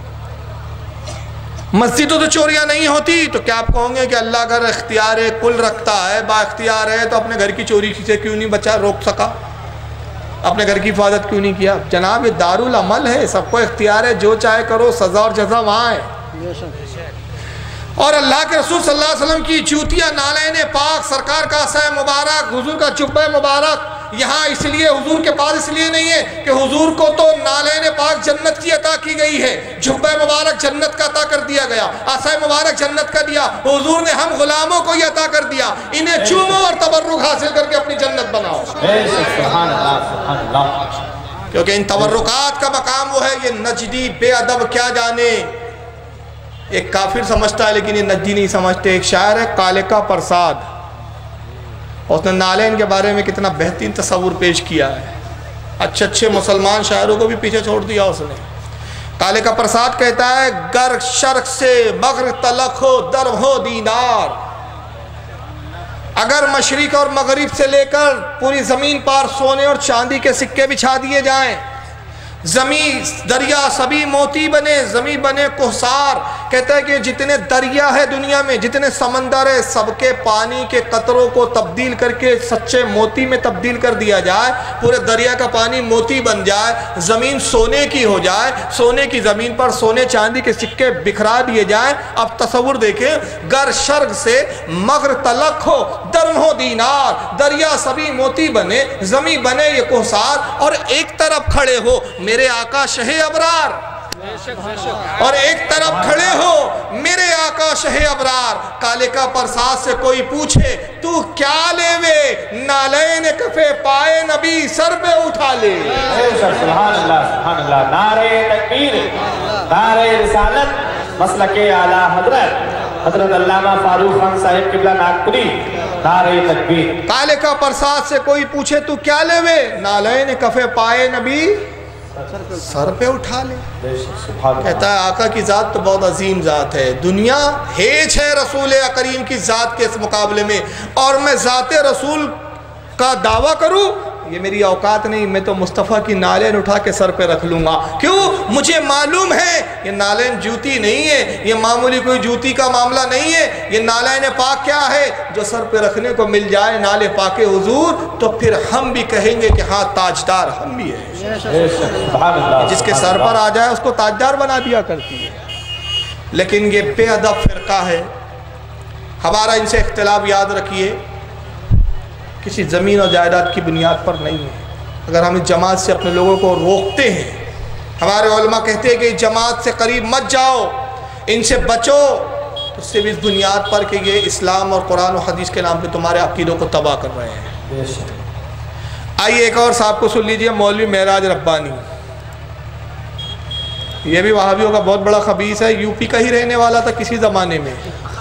مسجدوں تو چوریاں نہیں ہوتی، تو کیا آپ کہوں گے کہ اللہ اگر اختیار کل رکھتا ہے، با اختیار ہے، تو اپنے گھر کی چوری سے کیوں نہیں بچا روک سکا؟ اپنے گھر کی حفاظت کیوں نہیں کیا؟ جناب یہ دارالعمل ہے، سب کو اختیار ہے، جو چاہے کرو، سزا اور جزا وہاں ہے. اور اللہ کے رسول صلی اللہ علیہ وسلم کی جوتیاں نالین پاک، سرکار کا عصا مبارک، حضور کا جبہ مبارک یہاں اس لیے حضور کے پاس اس لیے نہیں ہے کہ حضور کو تو نالین پاک جنت کی عطا کی گئی ہے، جبہ مبارک جنت کا عطا کر دیا گیا، عصا مبارک جنت کا دیا. حضور نے ہم غلاموں کو یہ عطا کر دیا، انہیں چومو اور تبرک حاصل کر کے اپنی جنت بناؤ. کیونکہ ان تبرکات کا مقام وہ ہے. یہ نجدی بے ادب کیا جانے. ایک کافر سمجھتا ہے لیکن یہ نجدی نہیں سمجھتے. ایک شاعر ہے کالکا پرساد، اس نے نالین کے بارے میں کتنا بہترین تصور پیش کیا ہے. اچھے مسلمان شاعروں کو بھی پیچھے چھوڑ دیا اس نے. کالکا پرساد کہتا ہے گر شرق سے مغرب تلک ہو در ہو دینار. اگر مشرق اور مغرب سے لے کر پوری زمین پر سونے اور چاندی کے سکے بچھا دیے جائیں، زمین دریا سبھی موتی بنے، زمین بنے کوہسار، کہتا ہے کہ جتنے دریا ہے دنیا میں، جتنے سمندر ہے، سب کے پانی کے قطروں کو تبدیل کر کے سچے موتی میں تبدیل کر دیا جائے، پورے دریا کا پانی موتی بن جائے، زمین سونے کی ہو جائے، سونے کی زمین پر سونے چاندی کے سکے بکھرا دیے جائیں۔ اب تصور دیکھیں، گر شرق سے مغرب تلک ہو درم ہو دینار، دریا سبھی موتی بنے، زمین بنے یہ کوہسار، اور ایک طرف کھڑے ہو میرے آقا شہ ابرار، اور ایک طرف کھڑے ہو میرے آقا شہ ابرار۔ کالے کا پرساد سے کوئی پوچھے تو کیا لے وے، نالین کفے پائے نبی سر پہ اٹھا لے۔ سبحان اللہ سبحان اللہ، نعرہ تکبیر، نعرہ رسالت، مسلک اعلیٰ حضرت علامہ فاروق خان صاحب قبلہ ناگپوری، نعرہ تکبیر۔ کالے کا پرساد سے کوئی پوچھے تو کیا لے وے، نالین کفے پائے نبی سر پہ اٹھا لے۔ کہتا ہے آقا کی ذات تو بہت عظیم ذات ہے، دنیا ہیچ ہے رسول کریم کی ذات کے اس مقابلے میں، اور میں ذات رسول کا دعویٰ کروں یہ میری اوقات نہیں، میں تو مصطفیٰ کی نالین اٹھا کے سر پہ رکھ لوں گا۔ کیوں؟ مجھے معلوم ہے یہ نالین جوتی نہیں ہے، یہ معمولی کوئی جوتی کا معاملہ نہیں ہے، یہ نالین پاک کیا ہے جو سر پہ رکھنے کو مل جائے نالے پاک حضور، تو پھر ہم بھی کہیں گے کہ ہاں تاجدار ہم بھی ہیں۔ جس کے سر پر آ جائے اس کو تاجدار بنا دیا کرتی ہے۔ لیکن یہ بے ادب فرقہ ہے، ہمارا ان سے اختلاف یاد رکھیے کسی زمین اور جائیداد کی بنیاد پر نہیں ہے۔ اگر ہم اس جماعت سے اپنے لوگوں کو روکتے ہیں، ہمارے علماء کہتے ہیں کہ اس جماعت سے قریب مت جاؤ، ان سے بچو، تو صرف اس بنیاد پر کہ یہ اسلام اور قرآن و حدیث کے نام پہ تمہارے عقیدوں کو تباہ کر رہے ہیں۔ آئیے ایک اور صاحب کو سن لیجئے، مولوی معراج ربانی، یہ بھی وہابیوں کا بہت بڑا خبیث ہے، یو پی کا ہی رہنے والا تھا کسی زمانے میں،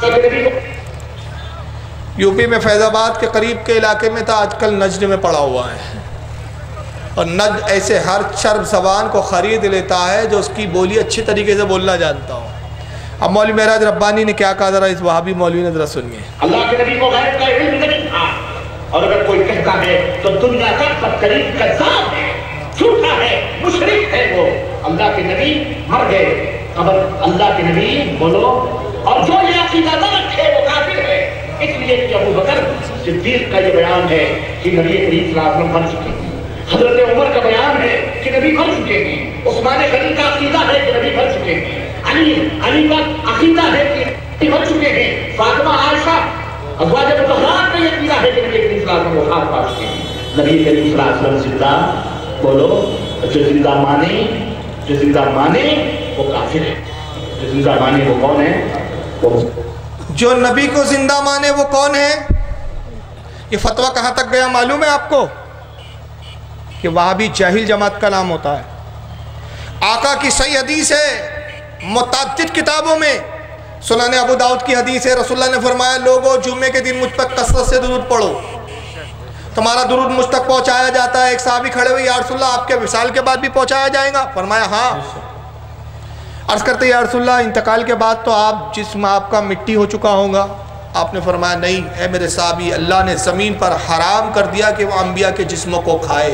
یو پی میں فیض آباد کے قریب کے علاقے میں تھا، آج کل نجد میں پڑا ہوا ہے، اور نجد ایسے ہر چرب زبان کو خرید لیتا ہے جو اس کی بولی اچھی طریقے سے بولنا جانتا ہو۔ اب مولوی معراج ربانی نے کیا کہا، ذرا اس وہابی مولوی نے ذرا سنیے۔ اللہ کے نبی کو غیب کا علم نہیں تھا، اور اگر کوئی کہتا ہے تو دنیا کا بدترین کذاب ہے، جھوٹا ہے، مشرک ہے وہ۔ اللہ کے نبی مر گئے، اب اللہ کے نبی بولو، اور جو یہ عقیدہ نہ رکھے وہ کافر ہے۔ اس لیے کہ ابو بکر صدیق کا یہ بیان ہے کہ نبی کریم صلی اللہ علیہ وسلم مر چکے ہیں، حضرت عمر کا بیان ہے کہ نبی مر چکے ہیں، عثمان غنی کا عقیدہ ہے کہ نبی مر چکے ہیں، علی کا عقیدہ ہے کہ نبی مر چکے ہیں، فاطمہ عائشہ ازواج مطہرات میں یہ عقیدہ ہے کہ نبی کریم صلی اللہ علیہ وسلم وفات پا چکے ہیں۔ نبی کریم صلی اللہ علیہ وسلم زندہ، بولو، جو زندہ مانے وہ کافر ہے، جو زندہ مانے وہ کون ہے؟ جو نبی کو زندہ مانے وہ کون ہے؟ یہ فتویٰ کہاں تک گیا معلوم ہے آپ کو؟ کہ وہابی جاہل جماعت کا نام ہوتا ہے۔ آقا کی صحیح حدیث ہے متعدد کتابوں میں، سنن ابو داؤد کی حدیث ہے، رسول اللہ نے فرمایا لوگوں جمعے کے دن مجھ پر کثرت سے درود پڑھو، تمہارا درود مجھ تک پہنچایا جاتا ہے۔ ایک صحابی کھڑے ہوئے، یا رسول اللہ آپ کے وصال کے بعد بھی پہنچایا جائے گا؟ فرمایا ہاں۔ عرض کرتے یا رسول اللہ انتقال کے بعد تو آپ جسم آپ کا مٹی ہو چکا ہوگا؟ آپ نے فرمایا نہیں اے میرے صحابی، اللہ نے زمین پر حرام کر دیا کہ وہ انبیاء کے جسموں کو کھائے۔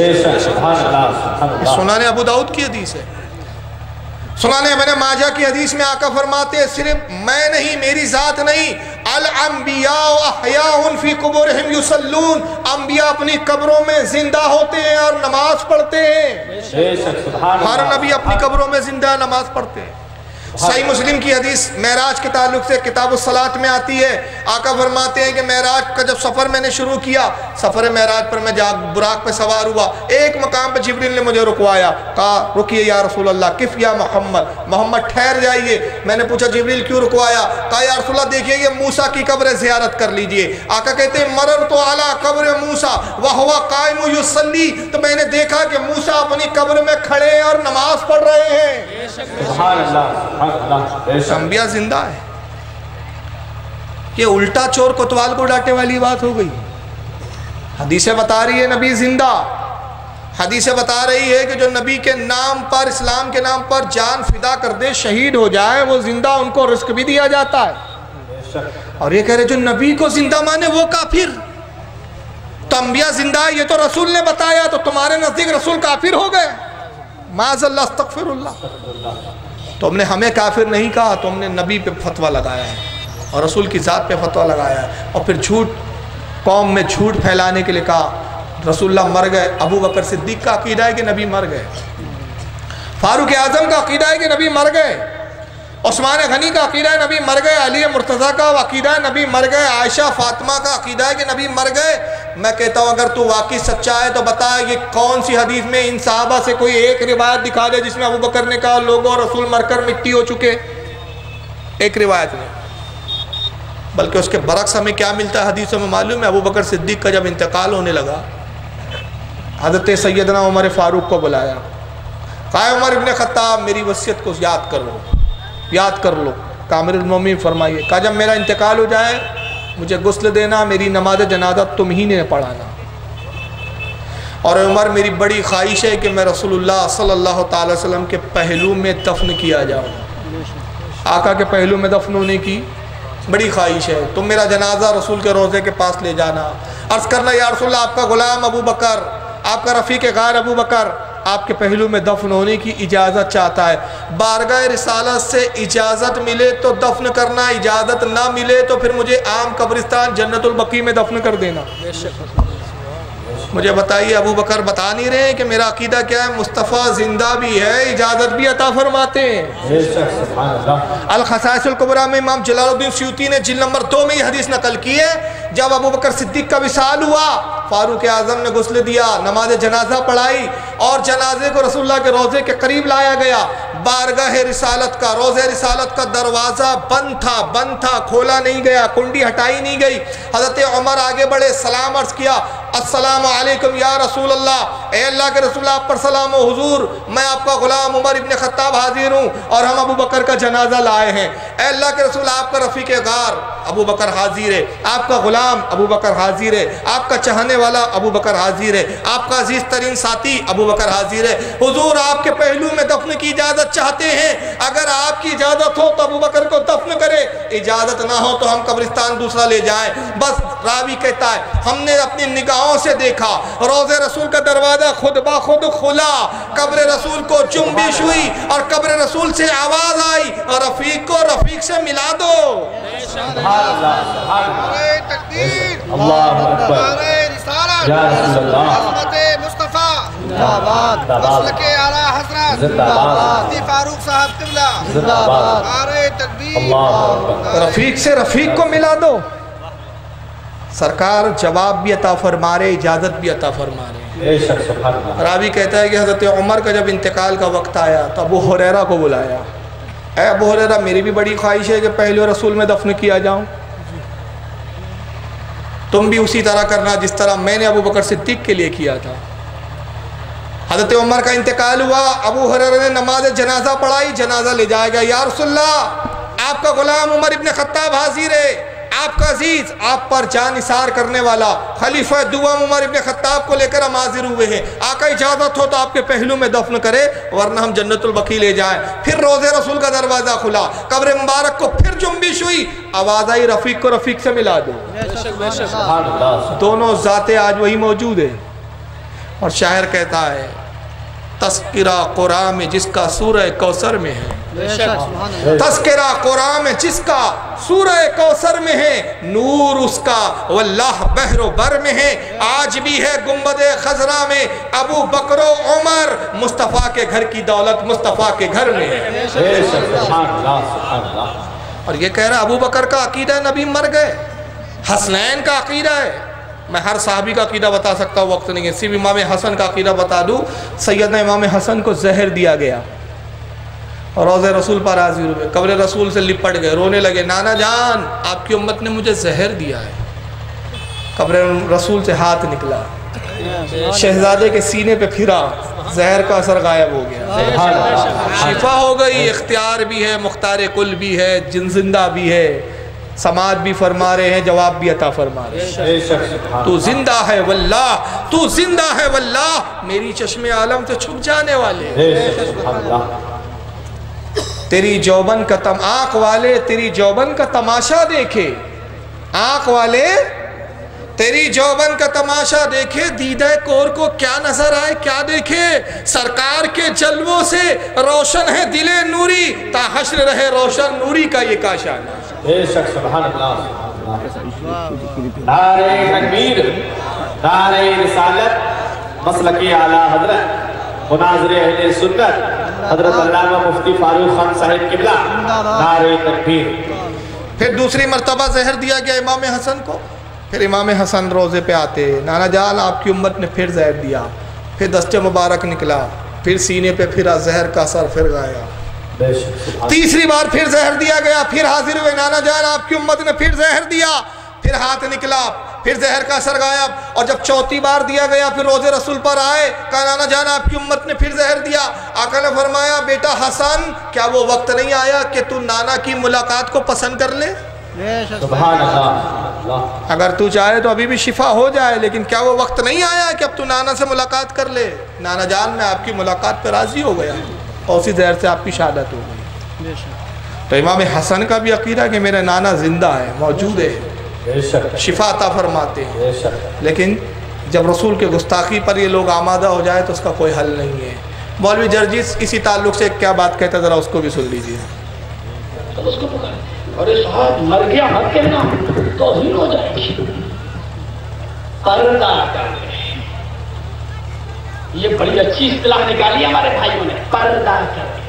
سنن ابو داؤد کی حدیث ہے، سنن ابن ماجہ کی حدیث میں آقا فرماتے ہیں صرف میں نہیں، میری ذات نہیں، الانبیاء احیاء فی قبورہم یصلون، انبیاء اپنی قبروں میں زندہ ہوتے ہیں اور نماز پڑھتے ہیں۔ ہر نبی اپنی قبروں میں زندہ نماز پڑھتے ہیں۔ صحیح مسلم کی حدیث معراج کے تعلق سے کتاب الصلاۃ میں آتی ہے، آقا فرماتے ہیں کہ معراج کا جب سفر میں نے شروع کیا، سفر معراج پر میں براق پہ سوار ہوا، ایک مقام پہ جبریل نے مجھے رکوایا، کہا رکیے یا رسول اللہ، کف یا محمد ٹھہر جائیے۔ میں نے پوچھا جبریل کیوں رکوایا؟ کہا یا رسول اللہ دیکھیے یہ موسیٰ کی قبر زیارت کر لیجئے۔ آقا کہتے ہیں مررت علی قبر موسیٰ وہو قائم یصلی، تو میں نے دیکھا کہ موسیٰ اپنی قبر میں کھڑے اور نماز پڑھ رہے ہیں۔ سبحان اللہ، انبیاء زندہ ہے۔ یہ الٹا چور کوتوال کو ڈانٹے والی بات ہو گئی۔ حدیثیں بتا رہی ہے نبی زندہ، حدیثیں بتا رہی ہے کہ جو نبی کے نام پر، اسلام کے نام پر جان فدا کر دے، شہید ہو جائے، وہ زندہ، ان کو رزق بھی دیا جاتا ہے۔ اور یہ کہہ رہے جو نبی کو زندہ مانے وہ کافر، تو انبیاء زندہ ہے یہ تو رسول نے بتایا، تو تمہارے نزدیک رسول کافر ہو گئے؟ معاذ اللہ، استغفر اللہ۔ تم نے ہمیں کافر نہیں کہا، تم نے نبی پہ فتویٰ لگایا ہے اور رسول کی ذات پہ فتویٰ لگایا ہے، اور پھر جھوٹ قوم میں جھوٹ پھیلانے کے لیے کہا رسول اللہ مر گئے۔ ابو بکر صدیق کا عقیدہ ہے کہ نبی مر گئے، فاروق اعظم کا عقیدہ ہے کہ نبی مر گئے، عثمان غنی کا عقیدہ ہے نبی مر گئے، علی مرتضیٰ کا عقیدہ ہے نبی مر گئے، عائشہ فاطمہ کا عقیدہ ہے کہ نبی مر گئے۔ میں کہتا ہوں اگر تو واقعی سچا ہے تو بتا یہ کون سی حدیث میں ان صحابہ سے کوئی ایک روایت دکھا دے جس میں ابو بکر نے کہا لوگوں رسول مر کر مٹی ہو چکے، ایک روایت میں۔ بلکہ اس کے برعکس ہمیں کیا ملتا ہے حدیثوں میں معلوم ہے، ابو بکر صدیق کا جب انتقال ہونے لگا حضرت سیدنا عمر فاروق کو بلایا، کہا عمر ابن خطاب میری وصیت کو یاد کر لو، یاد کر لو۔ کامل المومنین فرمائیے، کہا جب میرا انتقال ہو جائے مجھے غسل دینا، میری نماز جنازہ تم ہی نے پڑھانا، اور عمر میری بڑی خواہش ہے کہ میں رسول اللہ صلی اللہ تعالی وسلم کے پہلو میں دفن کیا جاؤں، آقا کے پہلو میں دفن ہونے کی بڑی خواہش ہے، تم میرا جنازہ رسول کے روضے کے پاس لے جانا، عرض کرنا یا رسول اللہ آپ کا غلام ابو بکر، آپ کا رفیق غار ابو بکر آپ کے پہلو میں دفن ہونے کی اجازت چاہتا ہے، بارگاہ رسالت سے اجازت ملے تو دفن کرنا، اجازت نہ ملے تو پھر مجھے عام قبرستان جنت البقیع میں دفن کر دینا۔ مجھے بتائیے ابو بکر بتا نہیں رہے ہیں کہ میرا عقیدہ کیا ہے، مصطفیٰ زندہ بھی ہے، اجازت بھی عطا فرماتے ہیں۔ الخصائص الکبریٰ میں امام جلال الدین سیوطی نے جلد نمبر 2 میں یہ حدیث نقل کی ہے، جب ابو بکر صدیق کا وصال ہوا فاروق اعظم نے غسل دیا، نماز جنازہ پڑھائی اور جنازے کو رسول اللہ کے روضے کے قریب لایا گیا، بارگاہ رسالت کا روضہ رسالت کا دروازہ بند تھا، کھولا نہیں گیا، کنڈی ہٹائی نہیں گئی۔ حضرت عمر آگے بڑھے، سلام عرض کیا، السلام علیکم یا رسول اللہ، اے اللہ کے رسول آپ پر سلام و حضور، میں آپ کا غلام عمر ابن خطاب حاضر ہوں اور ہم ابو بکر کا جنازہ لائے ہیں۔ اے اللہ کے رسول آپ کا رفیق غار ابو بکر حاضر ہے، آپ کا غلام ابو بکر حاضر ہے، آپ کا چاہنے والا ابو بکر حاضر ہے، آپ کا عزیز ترین ساتھی ابو بکر حاضر ہے، حضور آپ کے پہلو میں دفن کی اجازت چاہتے ہیں، اگر آپ کی اجازت ہو تو ابو بکر کو دفن کرے، اجازت نہ ہو تو ہم قبرستان دوسرا لے جائیں۔ بس راوی کہتا ہے ہم نے اپنی نگاہوں سے دیکھا روضہ رسول کا دروازہ خود بخود کھلا، قبر رسول کو جنبش ہوئی اور قبر رسول سے آواز آئی اور رفیق کو رفیق سے ملا دو۔ نعرہ تکبیر، نعرہ رسالت، عظمت مصطفیٰ، مسلک اعلیٰ حضرت مفتی فاروق صاحب قبلہ، نعرہ تکبیر، رفیق سے رفیق کو ملا دو۔ سرکار جواب بھی عطا فرما رہے، اجازت بھی عطا فرما رہے۔ راوی کہتا ہے کہ حضرت عمر کا جب انتقال کا وقت آیا تو ابو ہریرہ کو بلایا، اے ابو ہریرہ میری بھی بڑی خواہش ہے کہ پہلے رسول میں دفن کیا جاؤں، تم بھی اسی طرح کرنا جس طرح میں نے ابو بکر صدیق کے لیے کیا تھا۔ حضرت عمر کا انتقال ہوا، ابو ہریرہ نے نماز جنازہ پڑھائی، جنازہ لے جائے گا، یا رسول اللہ آپ کا غلام عمر ابن خطاب حاضر ہے، آپ کا عزیز آپ پر جان نثار کرنے والا خلیفہ دوم عمر ابن خطاب کو لے کر ہم حاضر ہوئے ہیں، آقا اجازت ہو تو آپ کے پہلو میں دفن کرے ورنہ ہم جنت البقیع لے جائیں۔ پھر روضہ رسول کا دروازہ کھلا، قبر مبارک کو پھر جنبش ہوئی، آواز آئی رفیق کو رفیق سے ملا دو۔ دونوں ذاتیں آج وہی موجود ہیں، اور شاعر کہتا ہے تذکرہ قرآن میں جس کا سورہ کوثر میں ہے، تذکرہ قرآن میں جس کا سورہ کوثر میں ہے، نور اس کا واللہ بحر و بر میں ہے، آج بھی ہے گنبد خضرا میں ابو بکر و عمر، مصطفیٰ کے گھر کی دولت مصطفیٰ کے گھر میں ہے۔ اور یہ کہہ رہا ابو بکر کا عقیدہ نبی مر گئے، حسنین کا عقیدہ ہے، میں ہر صحابی کا عقیدہ بتا سکتا ہوں، وقت نہیں ہے، صرف امام حسن کا عقیدہ بتا دوں، سیدنا امام حسن کو زہر دیا گیا اور روضہ رسول پر حاضر ہوئے، قبر رسول سے لپٹ گئے، رونے لگے، نانا جان آپ کی امت نے مجھے زہر دیا ہے۔ قبر رسول سے ہاتھ نکلا، شہزادے کے سینے پہ پھرا، زہر کا اثر غائب ہو گیا، شفا ہو گئی، اختیار بھی ہے، مختار کل بھی ہے، جن زندہ بھی ہے، سماعت بھی فرما رہے ہیں، جواب بھی عطا فرما رہے ہیں۔ تو زندہ ہے واللہ، تو زندہ ہے واللہ، میری چشم عالم سے چھپ جانے والے، تیری جوبن کا آنکھ والے تیری جوبن کا تماشا دیکھے، آنکھ والے تیری جوبن کا تماشا دیکھے، دیدہ کور کو کیا نظر آئے کیا دیکھے، سرکار کے جلووں سے روشن ہے دل نوری، تا حشر رہے روشن نوری کا یہ کاشان ہے۔ بے شک سبحان اللہ، نعرہ تکبیر، نعرہ رسالت، مسلک اعلیٰ حضرت مناظر اہل سنت حضرت علامہ مفتی فاروق خان صاحب قبلہ، نعرہ تکبیر۔ پھر دوسری مرتبہ زہر دیا گیا امام حسن کو، پھر امام حسن روزے پہ آتے، نانا جان آپ کی امت نے پھر زہر دیا، پھر دست مبارک نکلا، پھر سینے پہ پھرا زہر کا اثر پھر گایا، تیسری بار پھر زہر دیا گیا، پھر حاضر ہوئے، نانا جان آپ کی امت نے پھر زہر دیا، پھر ہاتھ نکلا، پھر زہر کا اثر غائب، اور جب چوتھی بار دیا گیا پھر روزے رسول پر آئے، کہا نانا جان آپ کی امت نے پھر زہر دیا۔ آقا نے فرمایا بیٹا حسن کیا وہ وقت نہیں آیا کہ تو نانا کی ملاقات کو پسند کر لے؟ سبحان اللہ، اگر تو چاہے تو ابھی بھی شفا ہو جائے، لیکن کیا وہ وقت نہیں آیا کہ اب تو نانا سے ملاقات کر لے؟ نانا جان میں آپ کی ملاقات پر راضی ہو گیا، اور اسی زہر سے آپ کی شہادت ہو گئی۔ تو امام حسن کا بھی عقیدہ کہ میرا نانا زندہ ہے، موجود ہے، شفا عطا فرماتے ہیں، لیکن جب رسول کے گستاخی پر یہ لوگ آمادہ ہو جائے تو اس کا کوئی حل نہیں ہے۔ مولوی جرجیس اسی تعلق سے کیا بات کہتا ہے، ذرا اس کو بھی سن لیجیے۔ ارے صاحب مر گیا مت کہنا، توہین ہو جائے گی۔ پردہ کر گئے، یہ بڑی اچھی اصطلاح نکالی ہمارے بھائیوں نے، پردہ کر گئے۔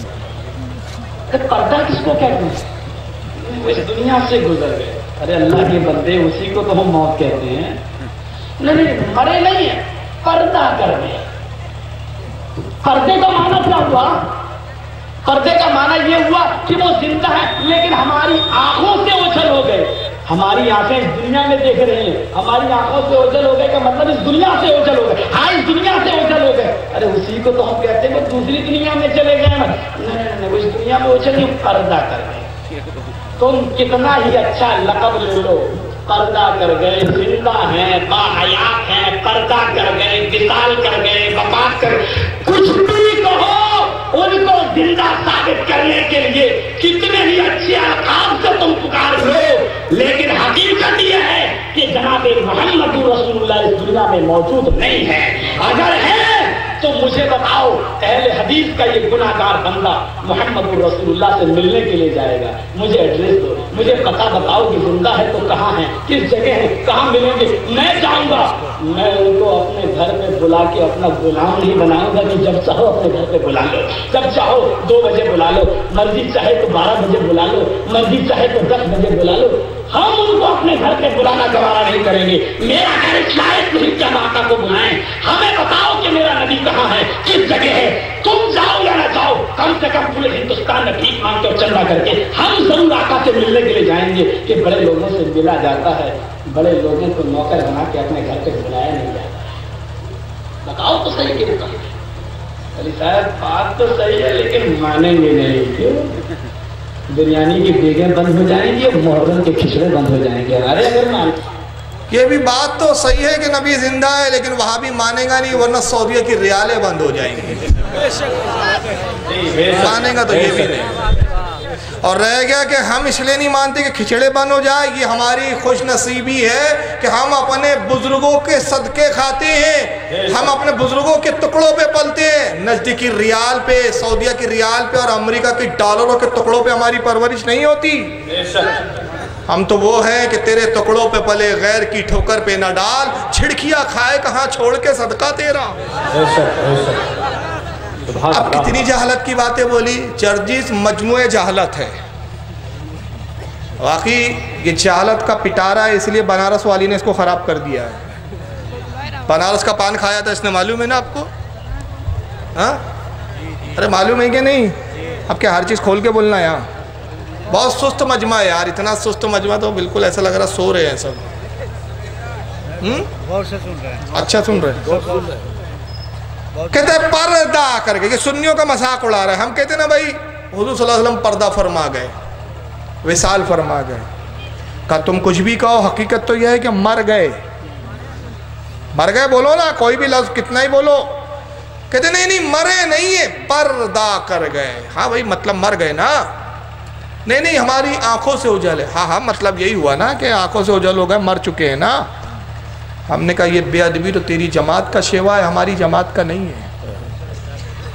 پردہ کس کو کہتے ہیں؟ وہ اس دنیا سے گزر گئے۔ ارے اللہ کے بندے اسی کو تو ہم موت کہتے ہیں۔ نہیں مرے نہیں ہیں، پردہ کر گئے۔ پردے کا معنی کیا ہوا؟ پردے کا معنی یہ ہوا کہ وہ زندہ ہے لیکن ہماری آنکھوں سے اوجھل ہو گئے۔ ہماری آنکھیں اس دنیا میں دیکھ رہی ہیں، ہماری آنکھوں سے اوجھل ہو گئے کا مطلب اس دنیا سے اوجھل ہو گئے۔ ہاں اس دنیا سے اوجھل ہو گئے۔ ارے اسی کو تو ہم کہتے ہیں وہ دوسری دنیا میں چلے گئے۔ نہیں وہ اس دنیا میں اوجھل نہیں، پردہ کر گئے۔ تم کتنا ہی اچھا لقب لے لو، پردہ کر گئے، زندہ ہیں، باحیات ہیں، پردہ کر گئے، وصال کر گئے، وفات کر گئے، کچھ بھی کہو ان کو زندہ ثابت کرنے کے لیے کتنے ہی اچھے القاب سے تم پکار لو، لیکن حقیقت یہ ہے کہ جناب محمد رسول اللہ اس دنیا میں موجود نہیں ہے۔ اگر ہے تو مجھے بتاؤ اہل حدیث کا یہ گناہگار بندہ محمد رسول اللہ سے ملنے کے لیے جائے گا، مجھے ایڈریس دو، مجھے پتہ بتاؤ کہ زندہ ہے تو کہاں ہے، کس جگہ ہے، کہاں ملیں گے، میں جاؤں گا۔ میں ان کو اپنے گھر میں بلا کے اپنا غلام نہیں بناؤں گا کہ جب چاہو اپنے گھر پہ بلا لو، جب چاہو 2 بجے بلا لو، مرضی چاہے تو 12 بجے بلا لو، مرضی چاہے تو 10 بجے بلا لو۔ ہم ان کو اپنے گھر پہ بلانا گوارا نہیں کریں گے۔ میرا گھر شاید نہیں کہ ہم آقا کو بلائیں، ہمیں بتاؤ کہ میرا نبی کہاں ہے، کس جگہ ہے، تم جاؤ یا نہ جاؤ، کم سے کم پورے ہندوستان میں بھیک مانگ کے اور چندہ کر کے ہم ضرور آقا سے ملنے کے لیے جائیں گے کہ بڑے لوگوں سے ملا جاتا ہے، بڑے لوگوں کو نوکر بنا کے اپنے گھر پہ بلایا نہیں جاتا ہے۔ بتاؤ تو صحیح کہ علی صاحب بات تو صحیح ہے لیکن مانیں گے نہیں، کیوں؟ بریانی کی دیگیں بند ہو جائیں گی اور محرم کے کھچڑے بند ہو جائیں گے۔ ارے اگر مان یہ بھی بات تو صحیح ہے کہ نبی زندہ ہے لیکن وہاں بھی مانے گا نہیں، ورنہ سعودیہ کی ریالیں بند ہو جائیں گی، مانے گا تو یہ بھی نہیں۔ اور رہ گیا کہ ہم اس لیے نہیں مانتے کہ کھچڑے بند ہو جائے، یہ ہماری خوش نصیبی ہے کہ ہم اپنے بزرگوں کے صدقے کھاتے ہیں، ہم اپنے بزرگوں کے ٹکڑوں پہ پلتے ہیں۔ نزدیکی ریال پہ، سعودیہ کی ریال پہ اور امریکہ کی ڈالروں کے ٹکڑوں پہ ہماری پرورش نہیں ہوتی۔ ہم تو وہ ہیں کہ تیرے ٹکڑوں پہ پلے، غیر کی ٹھوکر پہ نہ ڈال، چھڑکیاں کھائے کہاں چھوڑ کے صدقہ تیرا۔ اب کتنی جہالت کی باتیں بولی۔ جرجیس مجموعہ جہالت ہے، واقعی یہ جہالت کا پٹارا ہے، اس لیے بنارس والی نے اس کو خراب کر دیا ہے۔ بنارس کا پان کھایا تھا اس نے، معلوم ہے نا آپ کو؟ ہاں ارے معلوم ہے کہ نہیں؟ اب کیا ہر چیز کھول کے بولنا ہے یہاں؟ بہت سست مجمع ہے یار، اتنا سست مجمع تو بالکل ایسا لگ رہا سو رہے ہیں سب۔ اچھا سن رہے ہیں؟ کہتے ہیں پردہ کر کے، یہ سنیوں کا مذاق اڑا رہا ہے۔ ہم کہتے ہیں نا بھائی حضور صلی اللہ علیہ وسلم پردہ فرما گئے، وصال فرما گئے۔ کہا تم کچھ بھی کہو، حقیقت تو یہ ہے کہ مر گئے۔ مر گئے بولو نا، کوئی بھی لفظ کتنا ہی بولو۔ کہتے نہیں مرے نہیں ہے، پردہ کر گئے۔ ہاں بھائی مطلب مر گئے نا؟ نہیں ہماری آنکھوں سے اجل ہے۔ ہاں مطلب یہی ہوا نا کہ آنکھوں سے اجل ہو گئے، مر چکے ہیں نا۔ ہم نے کہا یہ بے ادبی تو تیری جماعت کا شیوا ہے، ہماری جماعت کا نہیں ہے۔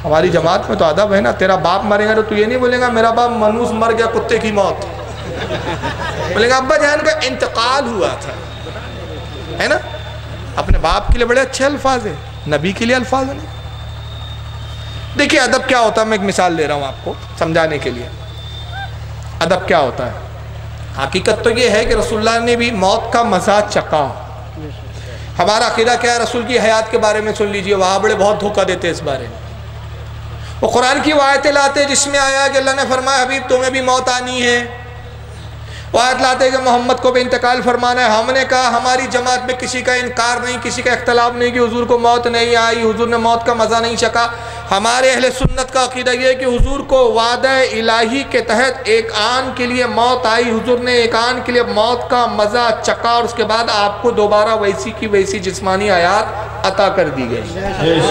ہماری جماعت میں تو ادب ہے نا، تیرا باپ مرے گا تو یہ نہیں بولے گا میرا باپ منوس مر گیا کتے کی موت، بولے گا ابا جان کا انتقال ہوا تھا، ہے نا؟ اپنے باپ کے لیے بڑے اچھے الفاظ ہیں، نبی کے لیے الفاظ نہیں۔ دیکھیے ادب کیا ہوتا ہے، میں ایک مثال دے رہا ہوں آپ کو سمجھانے کے لیے۔ ادب کیا ہوتا ہے؟ حقیقت تو یہ ہے کہ رسول اللہ نے بھی موت کا مزہ چکھا۔ ہمارا عقیدہ کیا ہے؟ رسول کی حیات کے بارے میں سن لیجئے، وہاں بڑے بہت دھوکہ دیتے اس بارے میں۔ وہ قرآن کی وہ آیتیں لاتے جس میں آیا کہ اللہ نے فرمایا حبیب تمہیں بھی موت آنی ہے، وہ آیت لاتے کہ محمد کو بھی انتقال فرمانا ہے۔ ہم نے کہا ہماری جماعت میں کسی کا انکار نہیں، کسی کا اختلاف نہیں کہ حضور کو موت نہیں آئی، حضور نے موت کا مزہ نہیں چکھا۔ ہمارے اہل سنت کا عقیدہ یہ ہے کہ حضور کو وعدہ الہی کے تحت ایک آن کے لیے موت آئی، حضور نے ایک آن کے لیے موت کا مزہ چکھا، اور اس کے بعد آپ کو دوبارہ ویسی کی ویسی جسمانی حیات عطا کر دی گئی۔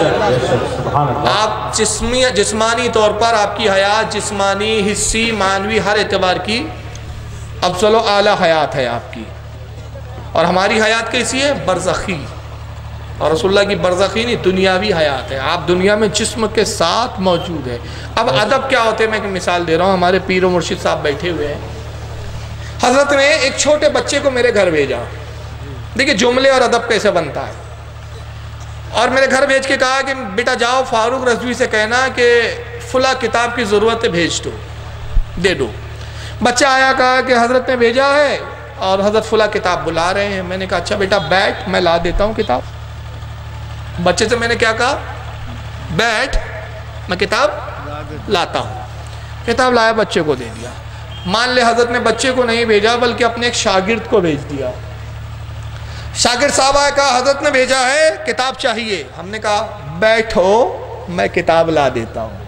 آپ جسمانی طور پر آپ کی حیات جسمانی، حسی، معنوی ہر اعتبار کی افضل و اعلیٰ حیات ہے آپ کی، اور ہماری حیات کیسی ہے؟ برزخی، اور رسول اللہ کی برزخی نہیں دنیاوی حیات ہے، آپ دنیا میں جسم کے ساتھ موجود ہے۔ اب ادب کیا ہوتے ہیں؟ میں ایک مثال دے رہا ہوں، ہمارے پیر و مرشد صاحب بیٹھے ہوئے ہیں، حضرت نے ایک چھوٹے بچے کو میرے گھر بھیجا۔ دیکھیں جملے اور ادب کیسے بنتا ہے۔ اور میرے گھر بھیج کے کہا کہ بیٹا جاؤ فاروق رضوی سے کہنا کہ فلاں کتاب کی ضرورت ہے، بھیج دو، دے دو۔ بچہ آیا کہا کہ حضرت نے بھیجا ہے اور حضرت فلاں کتاب بلا رہے ہیں۔ میں نے کہا اچھا بیٹا بیٹھ، میں لا دیتا ہوں کتاب۔ بچے سے میں نے کیا کہا؟ بیٹھ، میں کتاب لاتا ہوں۔ کتاب لایا، بچے کو دے دیا۔ مان لے حضرت نے بچے کو نہیں بھیجا بلکہ اپنے ایک شاگرد کو بھیج دیا۔ شاگرد صاحب آیا، کہا حضرت نے بھیجا ہے، کتاب چاہیے۔ ہم نے کہا بیٹھو، میں کتاب لا دیتا ہوں۔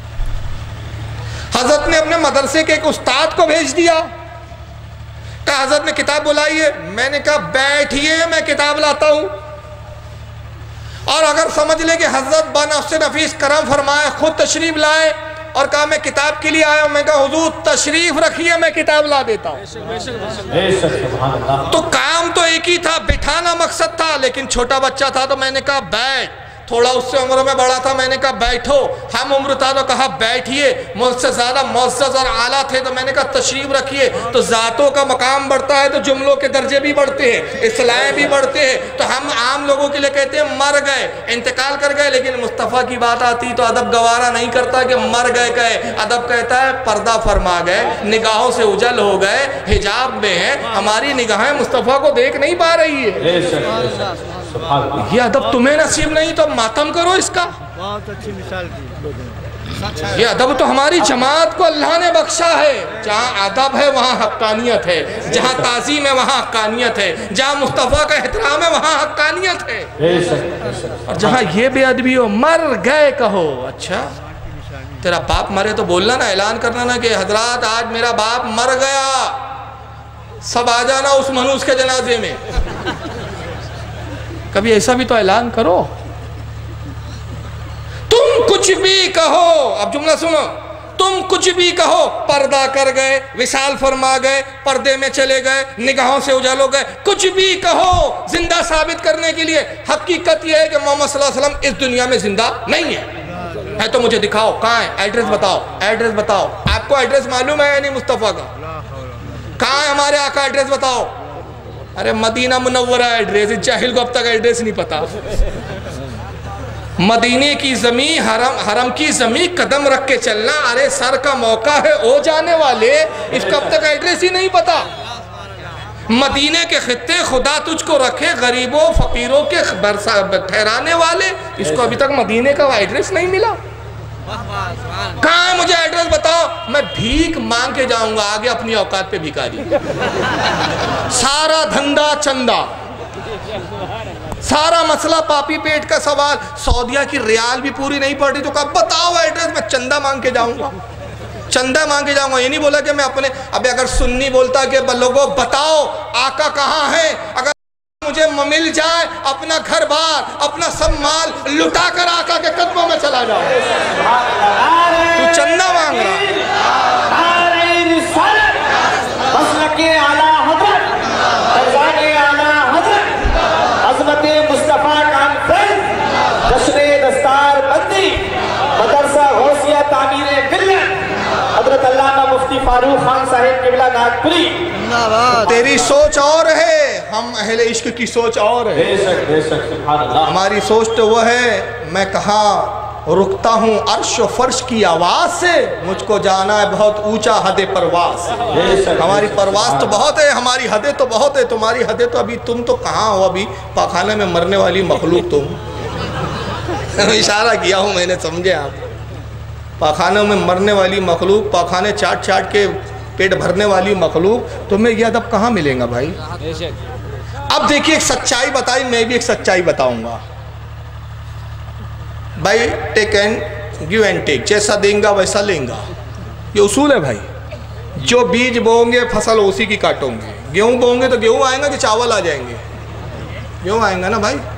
حضرت نے اپنے مدرسے کے ایک استاد کو بھیج دیا، کہا حضرت نے کتاب بلائی ہے۔ میں نے کہا بیٹھیے، میں کتاب لاتا ہوں۔ اور اگر سمجھ لے کہ حضرت بنفس نفیس کرم فرمائے، خود تشریف لائے اور کہا میں کتاب کے لیے آیا ہوں، میں کہا حضور تشریف رکھیے، میں کتاب لا دیتا ہوں۔ تو کام تو ایک ہی تھا، بٹھانا مقصد تھا، لیکن چھوٹا بچہ تھا تو میں نے کہا بیٹھ۔ تھوڑا اس سے عمر میں بڑا تھا، میں نے کہا بیٹھو۔ ہم عمر تھا تو کہا بیٹھیے۔ مجھ سے زیادہ معزز اور اعلیٰ تھے تو میں نے کہا تشریف رکھیے۔ تو ذاتوں کا مقام بڑھتا ہے تو جملوں کے درجے بھی بڑھتے ہیں، اصلاحیں بھی بڑھتے ہیں۔ تو ہم عام لوگوں کے لیے کہتے ہیں مر گئے، انتقال کر گئے، لیکن مصطفیٰ کی بات آتی تو ادب گوارا نہیں کرتا کہ مر گئے کہے، ادب کہتا ہے پردہ فرما گئے، نگاہوں سے اجل ہو گئے، حجاب میں ہیں، ہماری نگاہیں مصطفیٰ کو دیکھ نہیں پا رہی ہے۔ یہ ادب تمہیں نصیب نہیں تو ماتم کرو اس کا۔ بہت اچھی مثال دی۔ یہ ادب تو ہماری جماعت کو اللہ نے بخشا ہے۔ جہاں ادب ہے وہاں حقانیت ہے، جہاں تعظیم ہے وہاں حقانیت ہے، جہاں مصطفیٰ کا احترام ہے وہاں حقانیت ہے، اور جہاں یہ بے ادبی ہو مر گئے کہو۔ اچھا تیرا باپ مرے تو بولنا نا، اعلان کرنا نا کہ حضرات آج میرا باپ مر گیا، سب آ جانا اس منوس کے جنازے میں۔ کبھی ایسا بھی تو اعلان کرو۔ تم کچھ بھی کہو، اب جملہ سنو، تم کچھ بھی کہو، پردہ کر گئے، وصال فرما گئے، پردے میں چلے گئے، نگاہوں سے اجال ہو گئے، کچھ بھی کہو زندہ ثابت کرنے کے لیے حقیقت یہ ہے کہ محمد صلی اللہ علیہ وسلم اس دنیا میں زندہ نہیں ہے تو مجھے دکھاؤ کہاں ہے، ایڈریس بتاؤ، ایڈریس بتاؤ۔ آپ کو ایڈریس معلوم ہے یا نہیں مصطفیٰ کا؟ کہاں ہے ہمارے آقا، ایڈریس بتاؤ۔ ارے مدینہ منورہ ایڈریس، جاہل کو اب تک ایڈریس نہیں پتا۔ مدینے کی زمین، حرم کی زمین قدم رکھ کے چلنا، ارے سر کا موقع ہے او جانے والے، اس کو اب تک ایڈریس ہی نہیں پتا۔ مدینے کے خطے خدا تجھ کو رکھے، غریبوں فقیروں کے ٹھہرانے والے، اس کو ابھی تک مدینے کا ایڈریس نہیں ملا۔ کہاں ہے مجھے ایڈریس بتاؤ، میں بھیک مانگ کے جاؤں گا آگے اپنی اوقات پہ بھیکاری۔ سارا دھندا چندہ، سارا مسئلہ پاپی پیٹ کا سوال، سعودیہ کی ریال بھی پوری نہیں پڑ رہی تو کہا بتاؤ ایڈریس، میں چندہ مانگ کے جاؤں گا، چندہ مانگ کے جاؤں گا۔ یہ نہیں بولا کہ میں اپنے، اب اگر سنی بولتا کہ لوگوں بتاؤ آقا کہاں ہے، اگر مجھے مل جائے اپنا گھر بار اپنا سب مال لٹا کر آقا کے قدموں میں چلا جاؤ، تو چندہ مانگ رہا۔ عظمت مصطفیٰ کانفرنس، جشن دستار بندی، तामीर मिल्लत हजरत अल्लामा मुफ्ती फारूक खान साहिब किबला नागपुरी। तेरी सोच और है, हम अहले इश्क की सोच और है। बेशक बेशक सुभान अल्लाह। हमारी सोच तो वह है, मैं कहाँ रुकता हूँ अर्श व फर्श की आवाज़ से, मुझको जाना है बहुत ऊंचा हद परवास। हमारी परवास तो बहुत है, हमारी हदें तो बहुत है, तुम्हारी हदें तो अभी, तुम तो कहाँ हो अभी, पाखाने में मरने वाली मखलूक तुम। इशारा किया हूँ मैंने, समझे आप, पाखानों में मरने वाली मखलूक, पाखाने चाट चाट के पेट भरने वाली मखलूक, तुम्हें यह अदब कहाँ मिलेगा भाई। अब देखिए एक सच्चाई बताई, मैं भी एक सच्चाई बताऊंगा भाई। Take and give and take, जैसा देंगा वैसा लेंगा, ये उसूल है भाई। जो बीज बोओगे फसल उसी की काटोगे। गेहूं बोओगे तो गेहूं आएगा कि चावल आ जाएंगे? गेहूं आएगा ना भाई।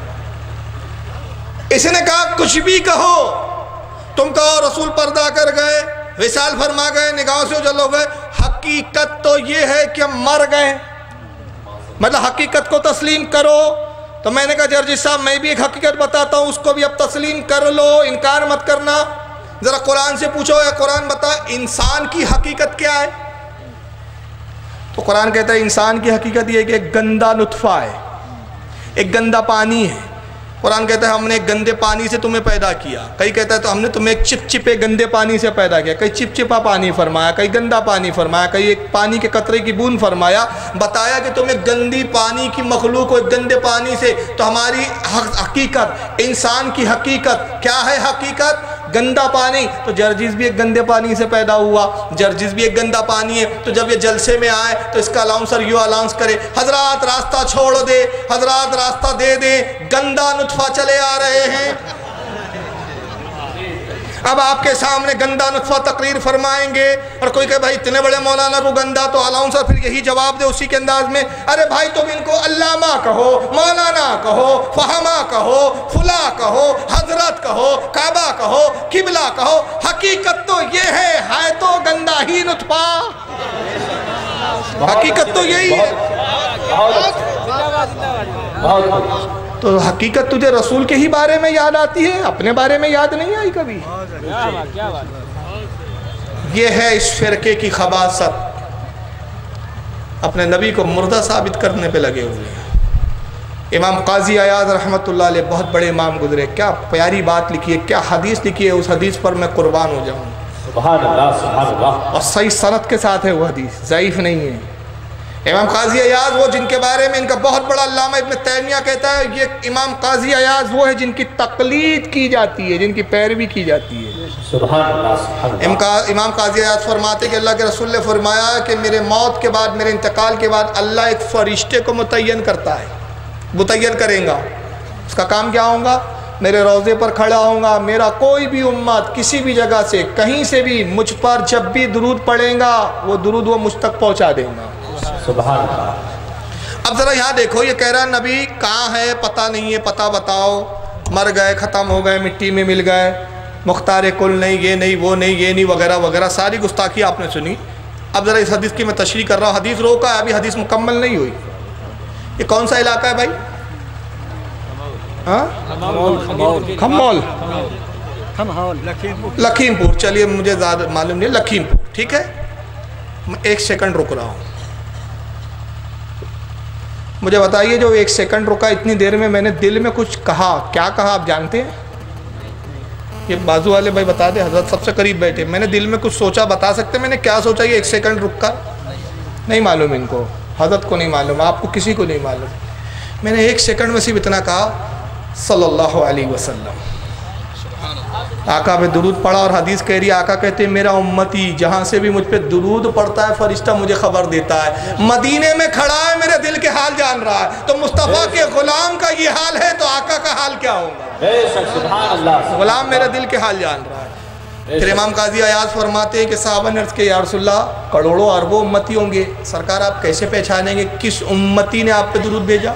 इसने कहा कुछ भी कहो, तुम कहो रसूल पर्दा कर गए, विशाल फरमा गए, निगाहों से उजल हो गए, हकीकत तो ये है कि हम मर गए, मतलब हकीकत को तस्लीम करो। तो मैंने कहा जर्जी साहब मैं भी एक हकीकत बताता हूँ, उसको भी अब तस्लीम कर लो, इनकार मत करना। ज़रा कुरान से पूछो, या कुरान बता इंसान की हकीकत क्या है। तो कुरान कहता है इंसान की हकीकत ये है कि एक गंदा नुत्फा है, एक गंदा पानी है। कुरान कहता है हमने एक गंदे पानी से तुम्हें पैदा किया। कई कहता है तो हमने तुम्हें एक चिपचिपे गंदे पानी से पैदा किया। कई चिपचिपा पानी फरमाया, कई गंदा पानी फरमाया, कई एक पानी के कतरे की बूंद फरमाया। बताया कि तुम्हें गंदी पानी की मखलूक को एक गंदे पानी से। तो हमारी हकीकत, इंसान की हकीकत क्या है? हकीकत गंदा पानी। तो जर्जिस भी एक गंदे पानी से पैदा हुआ, जर्जिस भी एक गंदा पानी है। तो जब ये जलसे में आए तो इसका अलाउंसर यूँ अलाउंस करे, हजरात रास्ता छोड़ दे, हजरात रास्ता दे दे, गंदा नुत्फा चले आ रहे हैं। अब आपके सामने गंदा नुत्फा तकरीर फरमाएंगे और कोई कहे भाई इतने बड़े मौलाना को गंदा, तो अलाउंसर फिर यही जवाब दे उसी के अंदाज में, अरे भाई तुम इनको अल्लामा कहो, मौलाना कहो, फहमा कहो, फुला कहो, हजरत कहो, काबा कहो, किबला कहो, हकीकत तो ये है तो गंदा ही नुत्फा। हकीकत तो यही है। तो हकीकत तुझे रसूल के ही बारे में याद आती है, अपने बारे में याद नहीं आई कभी। ये है इस फिरके की खबासत, अपने नबी को मुर्दा साबित करने पे लगे हुए हैं। इमाम काजी अयाज रहमतुल्लाह अलैह बहुत बड़े इमाम गुजरे, क्या प्यारी बात लिखी है, क्या हदीस लिखी है, उस हदीस पर मैं कुर्बान हो जाऊँ। सुभान अल्लाह, सुभान अल्लाह। और सही सनद के साथ है वो हदीस, ज़ईफ नहीं है। इमाम काजी अयाज वो जिनके बारे में इनका बहुत बड़ा अल्लामा इब्न तैमिया कहता है, ये इमाम काजी अयाज वो है जिनकी तकलीद की जाती है, जिनकी पैरवी की जाती है। सुभान अल्लाह, सुभान अल्लाह। इमाम काजी अयाज फरमाते कि अल्लाह के रसूल ने फरमाया कि मेरे मौत के बाद, मेरे इंतकाल के बाद अल्लाह एक फ़रिश्ते को मुतय्यन करता है, मुतय्यन करेगा। उसका काम क्या होगा? मेरे रोज़े पर खड़ा होगा, मेरा कोई भी उम्मत किसी भी जगह से कहीं से भी मुझ पर जब भी दुरूद पढ़ेगा वो दुरूद वो मुझ तक पहुँचा देगा। सुभान अल्लाह। अब ज़रा यहाँ देखो, ये कह रहा है नबी कहाँ है पता नहीं है, पता बताओ, मर गए, ख़त्म हो गए, मिट्टी में मिल गए, मुख्तार कुल नहीं, ये नहीं, वो नहीं, ये नहीं, वगैरह वगैरह सारी गुस्ताखी आपने सुनी। अब ज़रा इस हदीस की मैं तशरीह कर रहा हूँ, हदीस रोका है, अभी हदीस मुकम्मल नहीं हुई। ये कौन सा इलाका है भाई? हाँ, खमौल, लखीमपुर। चलिए मुझे ज़्यादा मालूम नहीं, लखीमपुर, ठीक है। मैं एक सेकंड रुक रहा हूँ, मुझे बताइए जो एक सेकंड रुका, इतनी देर में मैंने दिल में कुछ कहा, क्या कहा आप जानते हैं? ये बाजू वाले भाई बता दे, हजरत सबसे करीब बैठे, मैंने दिल में कुछ सोचा, बता सकते मैंने क्या सोचा? ये एक सेकंड रुक कर नहीं मालूम इनको, हजरत को नहीं मालूम, आपको किसी को नहीं मालूम। मैंने एक सेकंड में सिर्फ इतना कहा सल्लल्लाहु अलैहि वसल्लम। आका पे दुरूद पढ़ा और हदीस कह रही है, आका कहते हैं मेरा उम्मती जहाँ से भी मुझ पे दुरूद पढ़ता है फरिश्ता मुझे खबर देता है। मदीने में खड़ा है, मेरे दिल के हाल जान रहा है, तो मुस्तफ़ा के ग़ुलाम का ये हाल है तो आका का हाल क्या होगा? सुभान अल्लाह। ग़ुलाम मेरे दिल के हाल जान रहा है। फिर इमाम काजी अयाज फरमाते हैं कि साहबा ने अर्ज़ किया, या रसूलल्लाह करोड़ों अरबों उम्मती होंगे, सरकार आप कैसे पहचानेंगे किस उम्मती ने आप पे दुरूद भेजा?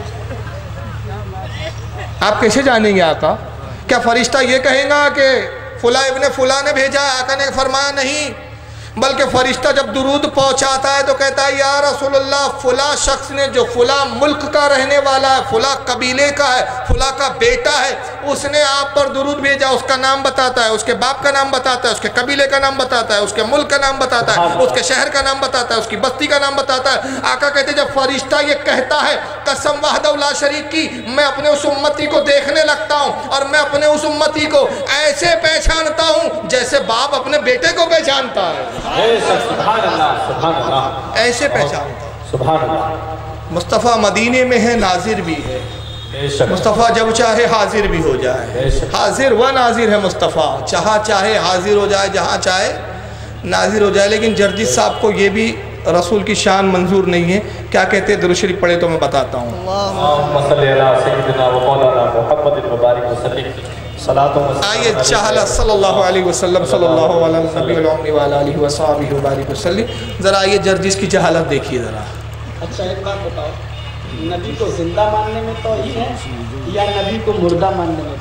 आप कैसे जानेंगे आका? क्या फरिश्ता ये कहेगा कि फुला इब्ने फुला ने भेजा? आका ने फरमाया नहीं, بلکہ فرشتہ جب درود پہنچاتا ہے تو کہتا ہے یا رسول اللہ فلاں شخص نے جو فلاں ملک کا رہنے والا ہے، فلاں قبیلے کا ہے، فلاں کا بیٹا ہے، اس نے آپ پر درود بھیجا، اس کا نام بتاتا ہے، اس کے باپ کا نام بتاتا ہے، اس کے قبیلے کا نام بتاتا ہے، اس کے ملک کا نام بتاتا ہے، اس کے شہر کا نام بتاتا ہے، اس کی بستی کا نام بتاتا ہے۔ آقا کہتے ہیں جب فرشتہ یہ کہتا ہے قسم وحدہ لا شریک کی، میں اپنے اس امتی کو دیکھنے لگتا ہوں اور میں اپنے اس امتی کو ایسے پہچانتا ہوں جیسے باپ اپنے بیٹے کو پہچانتا ہے، سبحان اللہ سبحان اللہ، ایسے پہچانتا ہے۔ سبحان اللہ۔ مصطفیٰ مدینے میں ہے، ناظر بھی ہے، بے شک مصطفیٰ جب چاہے حاضر بھی ہو جائے، حاضر و ناظر ہے مصطفیٰ، جہاں چاہے حاضر ہو جائے، جہاں چاہے ناظر ہو جائے۔ لیکن جرجس صاحب کو یہ بھی رسول کی شان منظور نہیں ہے، کیا کہتے ہیں درود شریف پڑھے تو میں بتاتا ہوں۔ اللہم صلی علی سیدنا و مولانا محمد مبارک وسلم۔ آئیے چہلا صلی اللہ علیہ وسلم صلی اللہ علیہ نبی العمر وعلی آلہ وصحبہ وبارک وسلم۔ ذرا آئیے جرجس کی جہالت دیکھیے ذرا۔ اچھا ایک بات بتاؤ، نبی کو زندہ ماننے میں توہین ہے یا نبی کو مردہ ماننے میں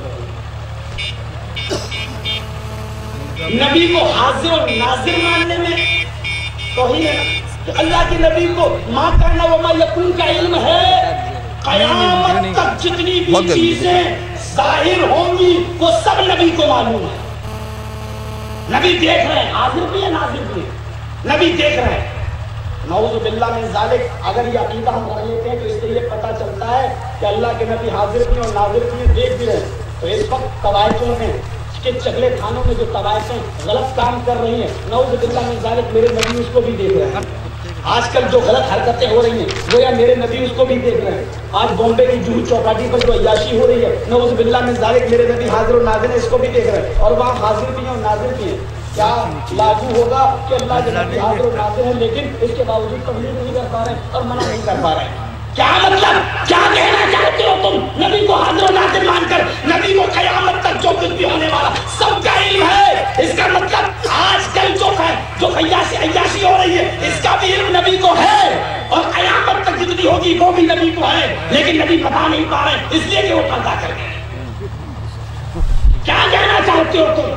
توہین؟ نبی کو حاضر و ناظر ماننے میں توہین ہے؟ اللہ کے نبی کو ما کان و ما یکون کا علم ہے، قیامت تک جتنی بھی چیزیں ظاہر ہوں گی وہ سب نبی کو معلوم ہے۔ نبی دیکھ رہے ہیں، حاضر بھی ہے ناظر بھی ہے، نبی دیکھ رہے ہیں۔ نعوذ باللہ من ذالک، اگر یہ عقیدہ ہم کر لیتے ہیں تو اس سے یہ پتہ چلتا ہے کہ اللہ کے نبی حاضر بھی اور ناظر بھی ہیں، دیکھ بھی رہے ہیں۔ تو اس وقت طوائفوں میں کے چگلے خانوں میں جو طوائفیں غلط کام کر رہی ہیں، نعوذ باللہ من ذالک میرے نبی اس کو بھی دیکھ رہے ہیں۔ آج کل جو غلط حرکتیں ہو رہی ہیں وہ یا میرے نبی اس کو بھی دیکھ رہے ہیں۔ آج بامبے کی جوہو چوپاٹی پر جو عیاشی ہو رہی ہے، نعوذ باللہ من ذالک میرے نبی حاضر و ناظر ہیں، اس کو بھی دیکھ رہے ہیں، اور وہاں حاضر بھی ہیں اور ناظر بھی ہیں۔ کیا لاگو ہوگا کہ اللہ کے نبی حاضر و ناظر ہیں لیکن اس کے باوجود تبلیغ نہیں کر پا رہے ہیں اور منع نہیں کر پا رہے ہیں؟ کیا مطلب، کیا کہنا چاہتے ہو تم؟ نبی کو حاضر و ناظر مان کر نبی کو قیامت تک جو کچھ بھی ہونے والا سب کا علم ہے، اس کا مطلب آج کل جو عیاشی ہو رہی ہے اس کا بھی علم نبی کو ہے، اور قیامت تک جتنی ہوگی وہ بھی نبی کو ہے، لیکن نبی بتا نہیں پا رہے اس لیے کہ وہ پردہ کر گئے۔ کیا کہنا چاہتے ہو تم؟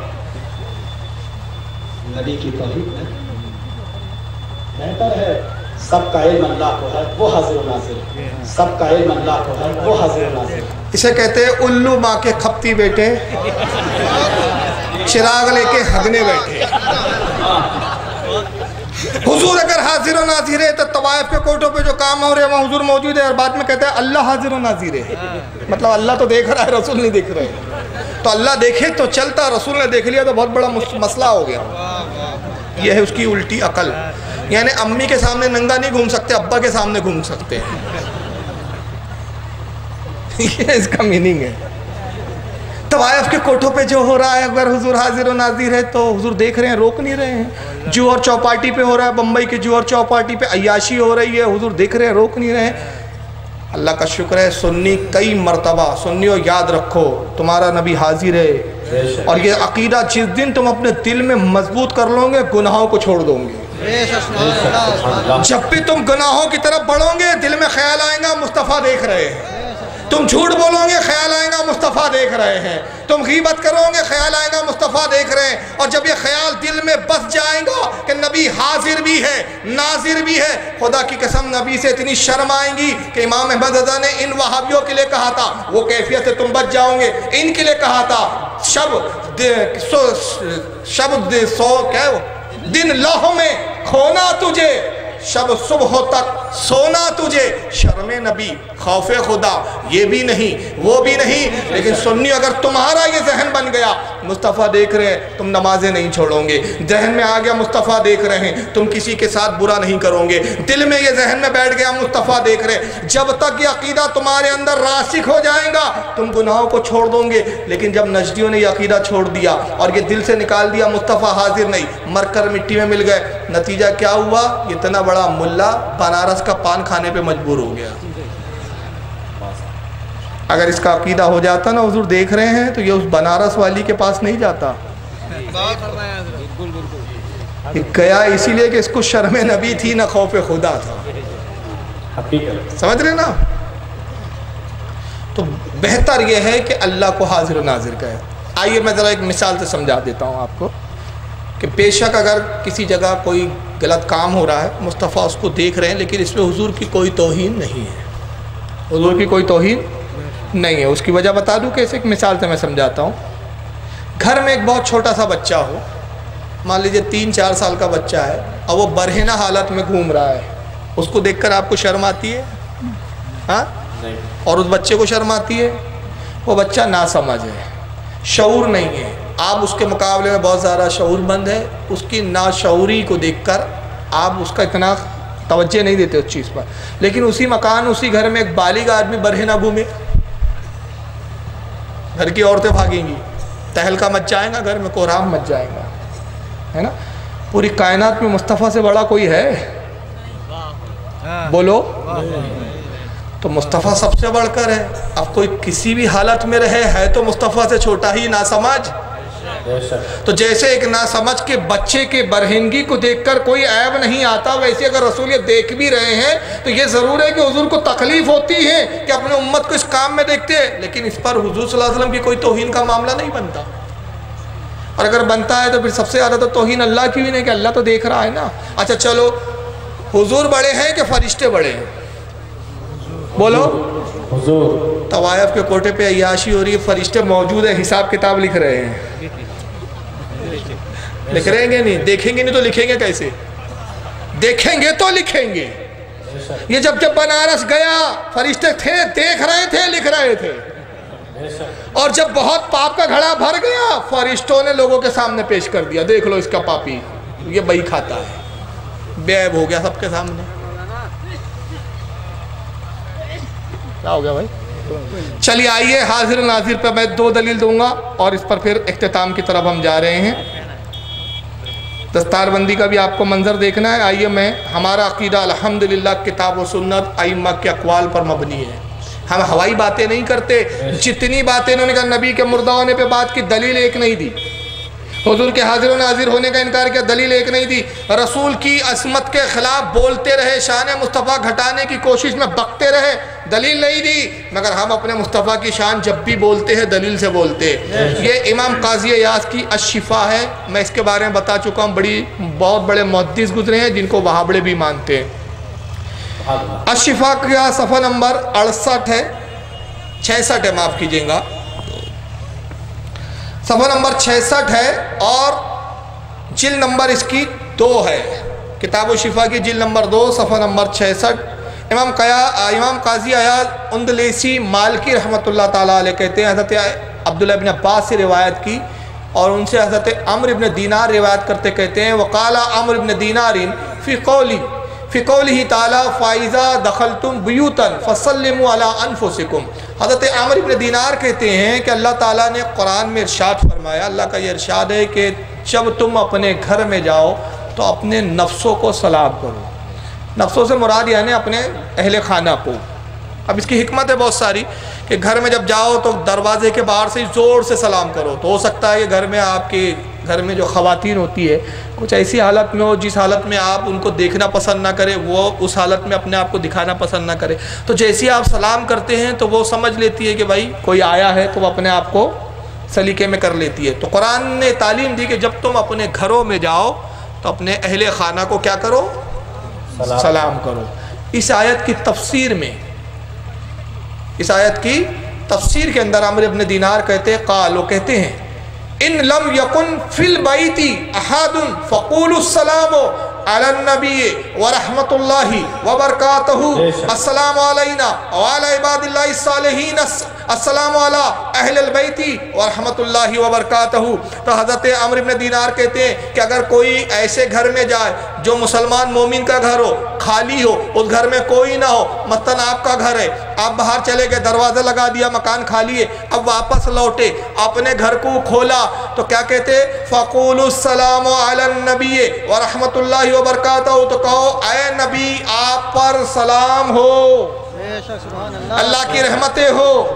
نبی کی توحید ہے، بہتر ہے سب کا علم اللہ کو ہے، وہ حاضر و ناظر ہے، سب کا علم اللہ کو ہے، وہ حاضر و ناظر ہے۔ اسے کہتے ہیں الو ماں کے کھپتی بیٹے، چراغ لے کے ہگنے بیٹھے۔ حضور اگر حاضر و ناظر ہے تو طوائف کے کوٹوں پہ جو کام ہو رہے ہیں وہاں حضور موجود ہے، اور بعد میں کہتا ہے اللہ حاضر و ناظر ہے، مطلب اللہ تو دیکھ رہا ہے، رسول نہیں دیکھ رہے۔ تو اللہ دیکھے تو چلتا، رسول نے دیکھ لیا تو بہت بڑا مسئلہ ہو گیا۔ یہ ہے اس کی الٹی عقل، یعنی امی کے سامنے ننگا نہیں گھوم سکتے، ابا کے سامنے گھوم سکتے ہیں۔ یہ اس کا میننگ ہے۔ طوائف کے کوٹھوں پہ جو ہو رہا ہے اگر حضور حاضر و ناظر ہے تو حضور دیکھ رہے ہیں، روک نہیں رہے ہیں۔ جو اور چوپاٹی پہ ہو رہا ہے، بمبئی کی جو اور چوپاٹی پہ عیاشی ہو رہی ہے، حضور دیکھ رہے ہیں، روک نہیں رہے ہیں۔ اللہ کا شکر ہے سنی کئی مرتبہ، سنیوں یاد رکھو تمہارا نبی حاضر ہے، اور یہ عقیدہ جس دن تم اپنے دل میں مضبوط کر لو گے گناہوں کو چھوڑ دو گے۔ جب بھی تم گناہوں کی طرف بڑھو گے دل میں خیال آئے گا مصطفیٰ دیکھ رہے ہیں، تم جھوٹ بولو گے خیال آئے گا مصطفیٰ دیکھ رہے ہیں، تم غیبت کرو گے خیال آئے گا مصطفیٰ دیکھ رہے ہیں، اور جب یہ خیال دل میں بس جائے گا کہ نبی حاضر بھی ہے ناظر بھی ہے، خدا کی قسم نبی سے اتنی شرم آئیں گی کہ امام احمد رضا نے ان وہابیوں کے لیے کہا تھا، وہ کیفیت سے تم بچ جاؤ گے، ان کے لیے کہا تھا دن لوح میں کھونا تجھے، شب صبح تک سونا تجھے، شرم نبی خوف خدا یہ بھی نہیں وہ بھی نہیں۔ لیکن سنی اگر تمہارا یہ ذہن بن گیا مصطفیٰ دیکھ رہے ہیں تم نمازیں نہیں چھوڑو گے، ذہن میں آ گیا مصطفیٰ دیکھ رہے ہیں تم کسی کے ساتھ برا نہیں کرو گے، دل میں یہ ذہن میں بیٹھ گیا مصطفیٰ دیکھ رہے ہیں، جب تک یہ عقیدہ تمہارے اندر راسخ ہو جائے گا تم گناہوں کو چھوڑ دو گے۔ لیکن جب نجدیوں نے یہ عقیدہ چھوڑ دیا اور یہ دل سے نکال دیا مصطفیٰ حاضر نہیں، مر کر مٹی میں مل گئے، نتیجہ کیا ہوا؟ اتنا بڑا ملا بنارس کا پان کھانے پہ مجبور ہو گیا۔ اگر اس کا عقیدہ ہو جاتا نا حضور دیکھ رہے ہیں تو یہ اس بنارس والی کے پاس نہیں جاتا، گیا اسی لیے کہ اس کو شرم نبی تھی نہ خوف خدا تھا، سمجھ رہے نا؟ تو بہتر یہ ہے کہ اللہ کو حاضر و ناظر کہے۔ آئیے میں ذرا ایک مثال سے سمجھا دیتا ہوں آپ کو۔ کہ بے شک اگر کسی جگہ کوئی غلط کام ہو رہا ہے، مصطفیٰ اس کو دیکھ رہے ہیں، لیکن اس میں حضور کی کوئی توہین نہیں ہے، حضور کی کوئی توہین نہیں ہے۔ اس کی وجہ بتا دوں کیسے، ایک مثال سے میں سمجھاتا ہوں۔ گھر میں ایک بہت چھوٹا سا بچہ ہو، مان لیجئے 3-4 سال کا بچہ ہے، اور وہ برہنہ حالت میں گھوم رہا ہے، اس کو دیکھ کر آپ کو شرم آتی ہے؟ ہاں؟ اور اس بچے کو شرم آتی ہے؟ وہ بچہ ناسمجھ ہے، شعور نہیں ہے، آپ اس کے مقابلے میں بہت زیادہ شعور مند ہے، اس کی ناشعوری کو دیکھ کر آپ اس کا اتنا توجہ نہیں دیتے اس چیز پر۔ لیکن اسی مکان، اسی گھر میں ایک بالغ آدمی برہنہ گھومے، گھر کی عورتیں بھاگیں گی، تہلکا مچ جائے گا، گھر میں کوہرام مچ جائے گا، ہے نا؟ پوری کائنات میں مصطفیٰ سے بڑا کوئی ہے؟ بولو۔ تو مصطفیٰ سب سے بڑھ کر ہے۔ اب کوئی کسی بھی حالت میں رہے ہے تو مصطفیٰ سے چھوٹا ہی ناسمجھ۔ تو جیسے ایک ناسمجھ کے بچے کے برہنگی کو دیکھ کر کوئی عیب نہیں آتا، ویسے اگر رسول یہ دیکھ بھی رہے ہیں تو یہ ضرور ہے کہ حضور کو تکلیف ہوتی ہے کہ اپنے امت کو اس کام میں دیکھتے ہیں، لیکن اس پر حضور صلی اللہ علیہ وسلم کی کوئی توہین کا معاملہ نہیں بنتا۔ اور اگر بنتا ہے تو پھر سب سے زیادہ تو توہین اللہ کی بھی نہیں، کہ اللہ تو دیکھ رہا ہے نا۔ اچھا چلو، حضور بڑے ہیں کہ فرشتے بڑے ہیں؟ بولو۔ حضور۔ طوائف کے کوٹے پہ عیاشی ہو رہی ہے، فرشتے موجود ہیں، حساب کتاب لکھ رہے ہیں۔ لکھ رہے ہیں نہیں؟ دیکھیں گے نہیں تو لکھیں گے کیسے؟ دیکھیں گے تو لکھیں گے۔ یہ جب بنارس گیا، فرشتے تھے، دیکھ رہے تھے، لکھ رہے تھے۔ اور جب بہت پاپ کا گھڑا بھر گیا، فرشتوں نے لوگوں کے سامنے پیش کر دیا، دیکھ لو اس کا پاپی، یہ بئی کھاتا ہے، بے عیب ہو گیا سب کے سامنے۔ کیا ہو گیا بھائی؟ چلیے آئیے، حاضر ناظر پہ میں 2 دلیل دوں گا اور اس پر پھر اختتام کی طرف ہم جا رہے ہیں۔ دستار بندی کا بھی آپ کو منظر دیکھنا ہے۔ آئیے، ہمارا عقیدہ الحمدللہ کتاب و سنت ائمہ کے اقوال پر مبنی ہے، ہم ہوائی باتیں نہیں کرتے۔ جتنی باتیں انہوں نے کہا نبی کے مردہ ہونے پہ بات کی، دلیل ایک نہیں دی۔ حضور کے حاضر و ناظر ہونے کا انکار کیا، دلیل ایک نہیں دی۔ رسول کی عصمت کے خلاف بولتے رہے، شان مصطفیٰ گھٹانے کی کوشش میں بکتے رہے، دلیل نہیں دی۔ مگر ہم اپنے مصطفیٰ کی شان جب بھی بولتے ہیں دلیل سے بولتے۔ یہ امام قاضی عیاض کی الشفا ہے، میں اس کے بارے میں بتا چکا ہوں، بہت بڑے محدث گزرے ہیں جن کو وہابڑے بھی مانتے ہیں۔ الشفا کا صفحہ نمبر 68 ہے، 66 ہے، معاف کیجئے گا، صفحہ نمبر 66 ہے اور جلد نمبر اس کی 2 ہے، کتاب و شفا کی جلد نمبر 2 صفحہ نمبر 66۔ امام قاضی عیاض اندلیسی مالکی رحمۃ اللہ تعالیٰ علیہ کہتے ہیں، حضرت عبداللہ ابن عباس سے روایت کی اور ان سے حضرت عمرو ابن دینار روایت کرتے کہتے ہیں، وقال عمرو ابن دینار فی قولہ تعالیٰ فَإِذَا دَخَلْتُمْ بُيُوتًا فَسَلِّمُوا عَلَىٰ أَنفُسِكُمْ۔ حضرت عمرو ابن دینار کہتے ہیں کہ اللہ تعالیٰ نے قرآن میں ارشاد فرمایا، اللہ کا یہ ارشاد ہے کہ جب تم اپنے گھر میں جاؤ تو اپنے نفسوں کو سلام کرو۔ نفسوں سے مراد یعنی اپنے اہل خانہ کو۔ اب اس کی حکمت ہے بہت ساری، کہ گھر میں جب جاؤ تو دروازے کے باہر سے زور سے سلام کرو۔ تو ہو سکتا ہے کہ گھر میں آپ کے گھر میں جو خواتین ہوتی ہے کچھ ایسی حالت میں ہو جس حالت میں آپ ان کو دیکھنا پسند نہ کرے، وہ اس حالت میں اپنے آپ کو دکھانا پسند نہ کرے، تو جیسی آپ سلام کرتے ہیں تو وہ سمجھ لیتی ہے کہ بھائی کوئی آیا ہے، تو وہ اپنے آپ کو سلیقے میں کر لیتی ہے۔ تو قرآن نے تعلیم دی کہ جب تم اپنے گھروں میں جاؤ تو اپنے اہل خانہ کو کیا کرو؟ سلام کرو۔ اس آیت کی تفسیر میں، اس آیت کی تفسیر کے اندر عمرو ابن دینار کہتے ہیں، قال، وہ کہتے ہیں، ان لم یکن فی البیت احد فقولوا السلام علی النبی ورحمۃ اللہ وبرکاتہ، السلام علینا وعلی عباد اللہ الصالحین، السلام علی اہل البیت ورحمۃ اللہ وبرکاتہ۔ تو حضرت عمرو بن دینار کہتے ہیں کہ اگر کوئی ایسے گھر میں جائے جو مسلمان مومن کا گھر ہو، خالی ہو، اس گھر میں کوئی نہ ہو، مثلاً آپ کا گھر ہے، آپ باہر چلے گئے، دروازہ لگا دیا، مکان خالی ہے، اب واپس لوٹے، اپنے گھر کو کھولا تو کیا کہتے؟ فَقُولُوا السَّلَامُ عَلَى النَّبِيِّ وَرَحْمَةُ اللَّهِ وَبَرَكَاتُهُ، تو کہو اے نبی آپ پر سلام ہو، اللہ کی رحمتیں ہو،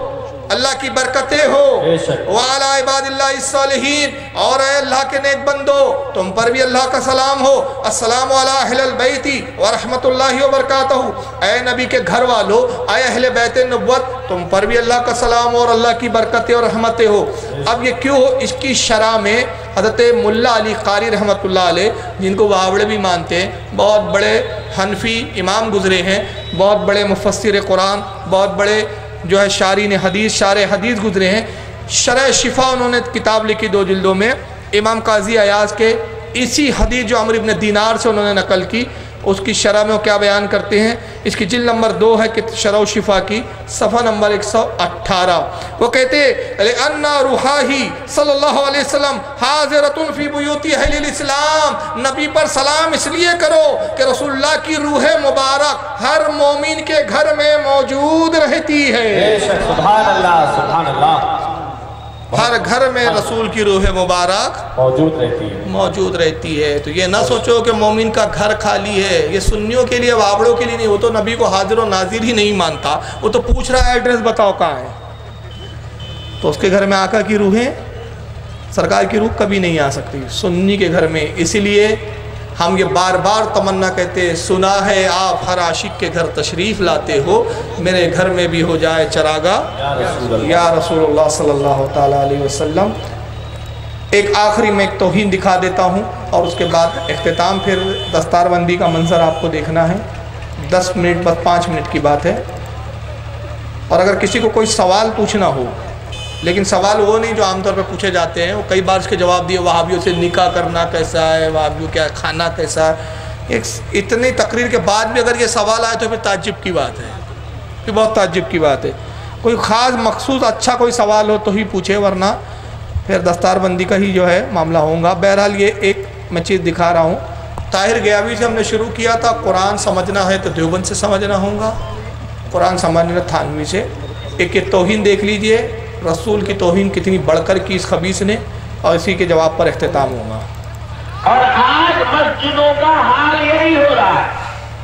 अल्लाह की बरकतें हो वाला इबादिल्लाह सालिहीन, और ए अल्लाह के नेक बंदो तुम पर भी अल्लाह का सलाम हो। अस्सलामु अला अहलिल बैती व रहमतुल्लाहि व बरकातहू, ए नबी के घर वालों, ए अहले बैत नबुव्वत तुम पर भी अल्लाह का सलाम और अल्लाह की बरकतें और रहमतें हो। अब ये क्यों हो? इसकी शरह में हज़रत मुल्ला अली कारी रहमतुल्लाह अलैह, जिनको वहावड़े भी मानते हैं, बहुत बड़े हनफी इमाम गुज़रे हैं, बहुत बड़े मुफस्सिर कुरान, बहुत बड़े जो है शारीन हदीस, शारे हदीस गुज़रे हैं। शरह शिफा उन्होंने किताब लिखी 2 जिल्दों में, इमाम काजी अयाज के इसी हदीस जो अमर इब्न दीनार से उन्होंने नकल की, उसकी शरह में वो क्या बयान करते हैं। इसकी जिल्द नंबर 2 है कि शरह शिफा की, सफ़ा नंबर 118। वो कहते अन्ना रूहाही सल्लल्लाहु अलैहि वसल्लम हाज़िरतुन फ़ी बुयूति अहलिल इस्लाम, नबी पर सलाम इसलिए करो कि रसूलुल्लाह की रूह मुबारक हर मोमिन के घर में मौजूद रहती है। सुभान अल्लाह, सुभान अल्लाह। हर घर में रसूल की रूह मुबारक मौजूद रहती है। तो ये ना सोचो कि मोमिन का घर खाली है, ये सुन्नियों के लिए, वाबड़ों के लिए नहीं। वो तो नबी को हाजिर और नाजिर ही नहीं मानता, वो तो पूछ रहा है एड्रेस बताओ कहाँ है। तो उसके घर में आका की रूहें, सरकार की रूह कभी नहीं आ सकती सुन्नी के घर में। इसीलिए हम ये बार बार तमन्ना कहते हैं, सुना है आप हर आशिक के घर तशरीफ़ लाते हो, मेरे घर में भी हो जाए चरागा या रसूलुल्लाह सल्लल्लाहु ताला अलैहि वसल्लम। एक आखिरी में एक तौहीन दिखा देता हूँ और उसके बाद इख्तिताम, फिर दस्तारबंदी का मंजर आपको देखना है। 10 मिनट बस 5 मिनट की बात है। और अगर किसी को कोई सवाल पूछना हो, लेकिन सवाल वो नहीं जो आमतौर पर पूछे जाते हैं, वो कई बार उसके जवाब दिए, वहाबियों से निकाह करना कैसा है, वहाबियों क्या खाना कैसा है। एक इतनी तकरीर के बाद भी अगर ये सवाल आए तो फिर ताज्जुब की बात है, फिर बहुत ताज्जुब की बात है। कोई ख़ास मखसूस अच्छा कोई सवाल हो तो ही पूछे, वरना फिर दस्तारबंदी का ही जो है मामला होगा। बहरहाल ये एक मैं चीज़ दिखा रहा हूँ। ताहिर गयावी से हमने शुरू किया था, कुरान समझना है तो देवबंद से समझना होगा, कुरान समझना थानवी से। एक ये तौहीन देख लीजिए, रसूल की तौहीन कितनी बढ़कर की इस खबीस ने, और इसी के जवाब पर इख्तिताम होगा। और आज मस्जिदों का हाल यही हो रहा है।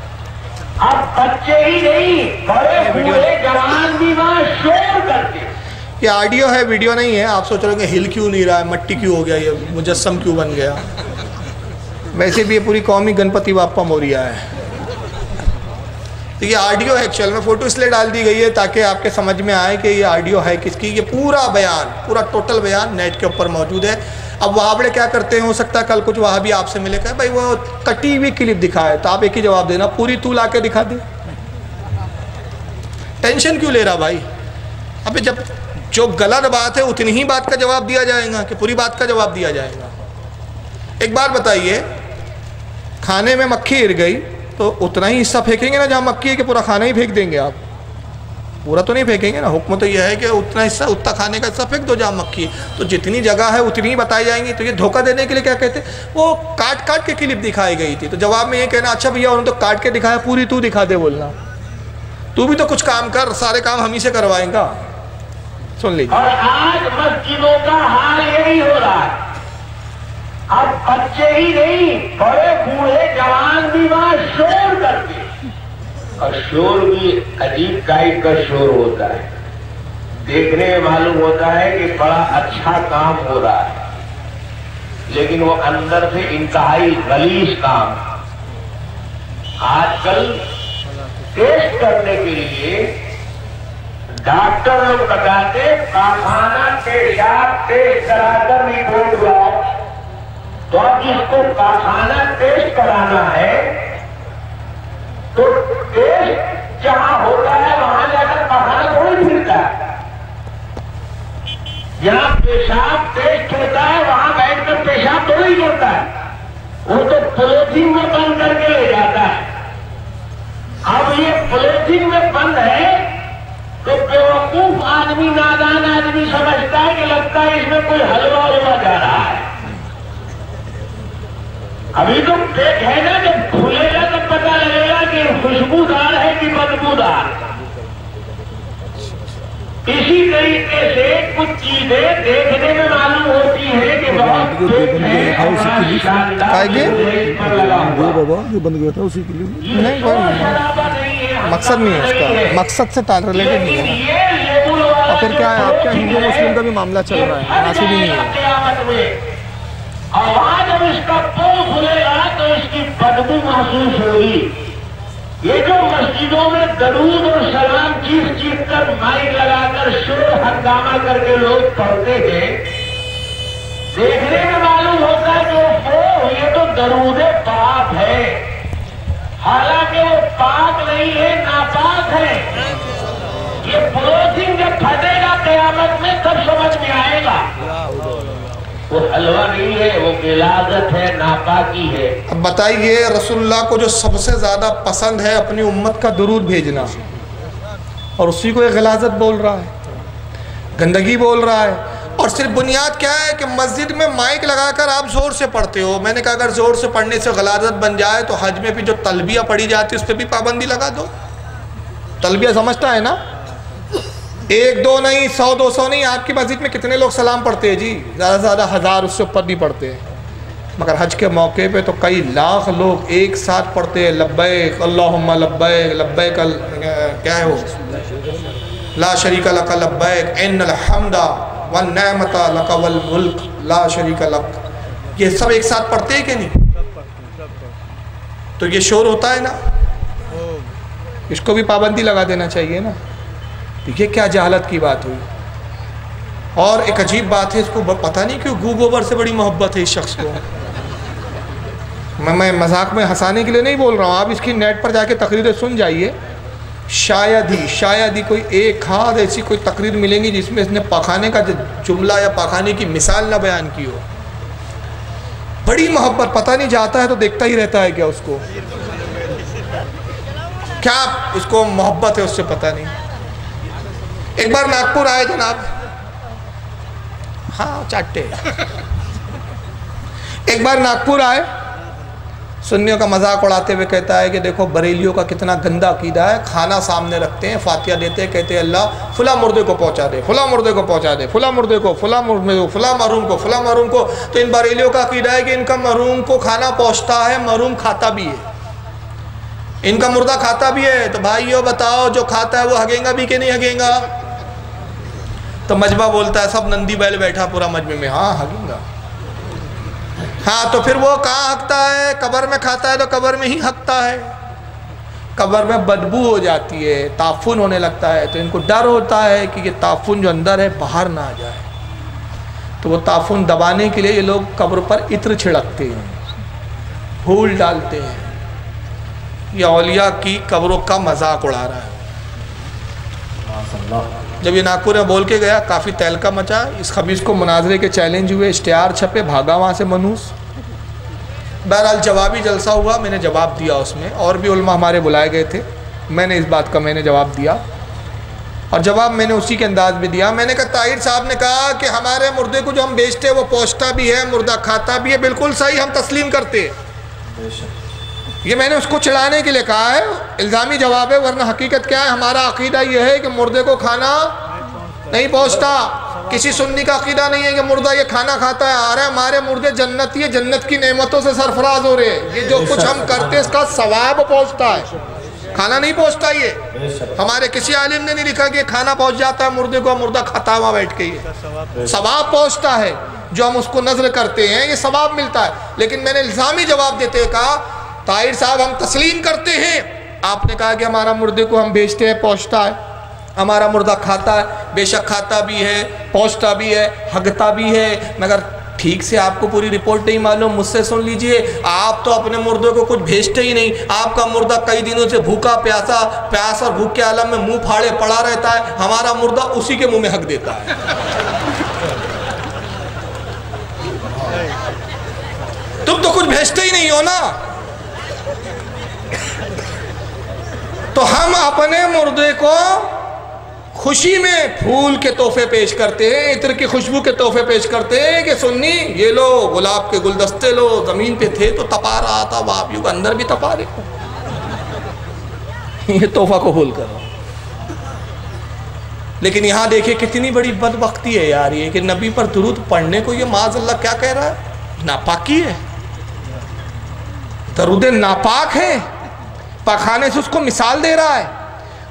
अब बच्चे ही नहीं, बड़े बूढ़े जवान भी वहां शोर करते। ये ऑडियो है, वीडियो नहीं है। आप सोच रहे हो कि हिल क्यों नहीं रहा है, मट्टी क्यों हो गया, ये मुजस्सम क्यों बन गया। वैसे भी ये पूरी कौमी गणपति बाप्पा मोरिया है। तो ये ऑडियो है, एक्चुअल में फ़ोटो इसलिए डाल दी गई है ताकि आपके समझ में आए कि ये ऑडियो है किसकी। ये पूरा बयान, पूरा टोटल बयान नेट के ऊपर मौजूद है। अब वहाबड़े क्या करते हैं, हो सकता है कल कुछ वहाँ भी आपसे मिले, कहे भाई वो कटी हुई क्लिप दिखाए, तो आप एक ही जवाब देना, पूरी तू ला के दिखा दे। टेंशन क्यों ले रहा भाई। अबे जब जो गलत बात है उतनी ही बात का जवाब दिया जाएगा कि पूरी बात का जवाब दिया जाएगा। एक बात बताइए, खाने में मक्खी गिर गई तो उतना ही हिस्सा फेंकेंगे ना जहाँ मक्खी है, कि पूरा खाना ही फेंक देंगे आप? पूरा तो नहीं फेंकेंगे ना। हुक्म तो यह है कि उतना हिस्सा, उतना खाने का हिस्सा फेंक दो जहाँ मक्खी है। तो जितनी जगह है उतनी ही बताई जाएंगी। तो ये धोखा देने के लिए क्या कहते हैं, वो काट काट के क्लिप दिखाई गई थी, तो जवाब में ये कहना, अच्छा भैया उन्होंने तो काट के दिखाया, पूरी तू दिखा दे। बोलना तू भी तो कुछ काम कर, सारे काम हम ही से करवाएंगा। सुन लीजिए। और आज मस्जिदों का हाल यही हो रहा है। अब बच्चे ही नहीं, बड़े बूढ़े जवान भी वहां शोर करते, और शोर भी अजीब टाइप का शोर होता है। देखने में मालूम होता है कि बड़ा अच्छा काम हो रहा है, लेकिन वो अंदर से इंतहाई गलीज काम। आजकल टेस्ट करने के लिए डॉक्टर लोग बताते, पाखाना पेशाब टेस्ट कराकर रिपोर्ट लाओ। तो अब जिसको पाखाना टेस्ट कराना है तो टेस्ट जहां होता है वहां जाकर पाखाना थोड़ी फिरता है। जहां पेशाब टेस्ट होता है वहां बैठकर पेशाब थोड़ी करता है, वो तो पॉलिथीन में बंद करके ले जाता है। अब ये पॉलिथीन में बंद है तो बेवकूफ आदमी, नादान आदमी समझता है कि लगता है इसमें कोई हलवा उलवा जा रहा है। अभी तो पेट है ना, जब खुलेगा तब पता लगेगा कि खुशबूदार है कि बदबूदार। इसी तरीके से कुछ चीजें देखने में मालूम होती है कि बहुत बंद गया था उसी के लिए। नहीं, मकसद नहीं है उसका, मकसद से रिलेटेड नहीं है। आखिर क्या है, आपका हिंदू मुस्लिम का भी मामला चल रहा है, मुनासिब ही नहीं है। और वहां जब इसका पोल खुलेगा तो इसकी बदबू महसूस होगी। ये जो मस्जिदों में दरूद और सलाम चीख कर माइक लगाकर शोर हंगामा करके लोग पढ़ते हैं, देखने में मालूम होता है कि वो ये तो दरूद पाक है, हालांकि वो पाक नहीं है, नापाक है। ये पड़ोसिन जब फटेगा क़यामत में तब समझ में आएगा वो हलवा नहीं है, वो गिलादत है, नापाकी है। अब बताइए, रसूलुल्लाह को जो सबसे ज़्यादा पसंद है अपनी उम्मत का दुरूद भेजना, और उसी को एक गिलादत बोल रहा है, गंदगी बोल रहा है। और सिर्फ बुनियाद क्या है कि मस्जिद में माइक लगाकर आप ज़ोर से पढ़ते हो। मैंने कहा अगर ज़ोर से पढ़ने से गिलादत बन जाए तो हज में भी जो तलबिया पढ़ी जाती है उस पर भी पाबंदी लगा दो। तलबिया समझता है ना, 1 2 नहीं, 100 200 नहीं। आपकी मस्जिद में कितने लोग सलाम पढ़ते हैं जी? ज़्यादा से ज़्यादा 1000, उससे ऊपर नहीं पढ़ते हैं। मगर हज के मौके पे तो कई लाख लोग एक साथ पढ़ते हैं, लब्बैक अल्लाहुम्मा लब्बैक, लब्बैक क्या है वो, ला शरीका लक लब्बैक इन्नल हम्दा वन नेमता लक वल मुल्क ला शरीका लक। ये सब एक साथ पढ़ते हैं कि नहीं? तो ये शोर होता है ना, इसको भी पाबंदी लगा देना चाहिए ना। ये क्या जहालत की बात हुई। और एक अजीब बात है, इसको पता नहीं क्यों गू गोबर से बड़ी मोहब्बत है इस शख्स को। मैं मजाक में हंसाने के लिए नहीं बोल रहा हूँ, आप इसकी नेट पर जाके तकरीरें सुन जाइए। शायद ही कोई एक हाथ ऐसी कोई तकरीर मिलेंगी जिसमें इसने पखाने का जुमला या पखाने की मिसाल ना बयान की हो। बड़ी मोहब्बत, पता नहीं जाता है तो देखता ही रहता है क्या उसको, क्या उसको मोहब्बत है उससे पता नहीं। एक बार नागपुर आए जनाब, हाँ चाटे, एक बार नागपुर आए, सुन्नियों का मजाक उड़ाते हुए कहता है कि देखो बरेलियों का कितना गंदा अकीदा है, खाना सामने रखते हैं, फातिया देते हैं, कहते हैं अल्लाह फुला मुर्दे को पहुंचा दे, फुला मुर्दे को पहुंचा दे, फुला मुर्दे को, फुला मुर्दे को, फुला मरूम को, फुला मरूम को। तो इन बरेलियों का अकीदा है कि इनका मरूम को खाना पहुंचता है, मरूम खाता भी है, इनका मुर्दा खाता भी है। तो भाइयों बताओ, जो खाता है वो हगेगा भी कि नहीं हगेगा? तो मजबा बोलता है, सब नंदी बैल बैठा पूरा मजमे में, हाँ हगेगा। हाँ तो फिर वो कहाँ हकता है? कब्र में खाता है तो कब्र में ही हकता है। कब्र में बदबू हो जाती है, ताफुन होने लगता है, तो इनको डर होता है कि ये ताफुन जो अंदर है बाहर ना आ जाए। तो वो ताफुन दबाने के लिए ये लोग कब्र पर इत्र छिड़कते हैं, फूल डालते हैं। ये औलिया की कब्रों का मजाक उड़ा रहा है। जब ये नागपुर में बोल के गया, काफ़ी तहलका मचा। इस खबीस को मुनाजरे के चैलेंज हुए, इश्तिहार छपे, भागा वहाँ से मनूस। बहरहाल जवाबी जलसा हुआ, मैंने जवाब दिया उसमें, और भी उलमा हमारे बुलाए गए थे, मैंने इस बात का मैंने जवाब दिया, और जवाब मैंने उसी के अंदाज में दिया। मैंने कहा ताहिर साहब ने कहा कि हमारे मुर्दे को जो हम बेचते हैं वो पहुँचता भी है, मुर्दा खाता भी है, बिल्कुल सही, हम तस्लीम करते हैं। ये मैंने उसको चिढ़ाने के लिए कहा है, इल्ज़ामी जवाब है, वरना हकीकत क्या है? हमारा अकीदा ये है कि मुर्दे को खाना नहीं पहुँचता। किसी सुन्नी का अकीदा नहीं है कि मुर्दा ये खाना खाता है। आ रहा है हमारे मुर्दे जन्नती है, जन्नत की नेमतों से सरफराज हो रहे हैं। ये जो कुछ हम करते हैं इसका सवाब पहुँचता है, खाना नहीं पहुँचता। ये हमारे किसी आलिम ने नहीं लिखा कि खाना पहुँच जाता है मुर्दे को, मुर्दा खाता है वहाँ बैठ के। ये सवाब पहुँचता है, जो हम उसको नजर करते हैं, ये सवाब मिलता है। लेकिन मैंने इल्ज़ामी जवाब देते हुए कहा ताहिर साहब हम तस्लीम करते हैं, आपने कहा कि हमारा मुर्दे को हम बेचते हैं, पहुँचता है, हमारा मुर्दा खाता है, बेशक खाता भी है, पहुँचता भी है, हगता भी है, मगर ठीक से आपको पूरी रिपोर्ट नहीं मालूम। मुझसे सुन लीजिए, आप तो अपने मुर्दे को कुछ भेजते ही नहीं। आपका मुर्दा कई दिनों से भूखा प्यासा, प्यास और भूख के आलम में मुंह फाड़े पड़ा रहता है, हमारा मुर्दा उसी के मुंह में हक देता है। तुम तो कुछ भेजते ही नहीं हो ना। तो हम अपने मुर्दे को खुशी में फूल के तोहफे पेश करते हैं, इत्र की खुशबू के तोहफे पेश करते हैं कि सुन्नी ये लो गुलाब के गुलदस्ते लो, जमीन पे थे तो तपा रहा था, वापियों के अंदर भी तपा रहे, ये तोहफा कबूल करो। लेकिन यहाँ देखिए कितनी बड़ी बदबख्ती है यार ये, कि नबी पर दुरूद पढ़ने को ये माज़अल्लाह क्या कह रहा है? नापाकी है, दरूद नापाक है, पखाने से उसको मिसाल दे रहा है।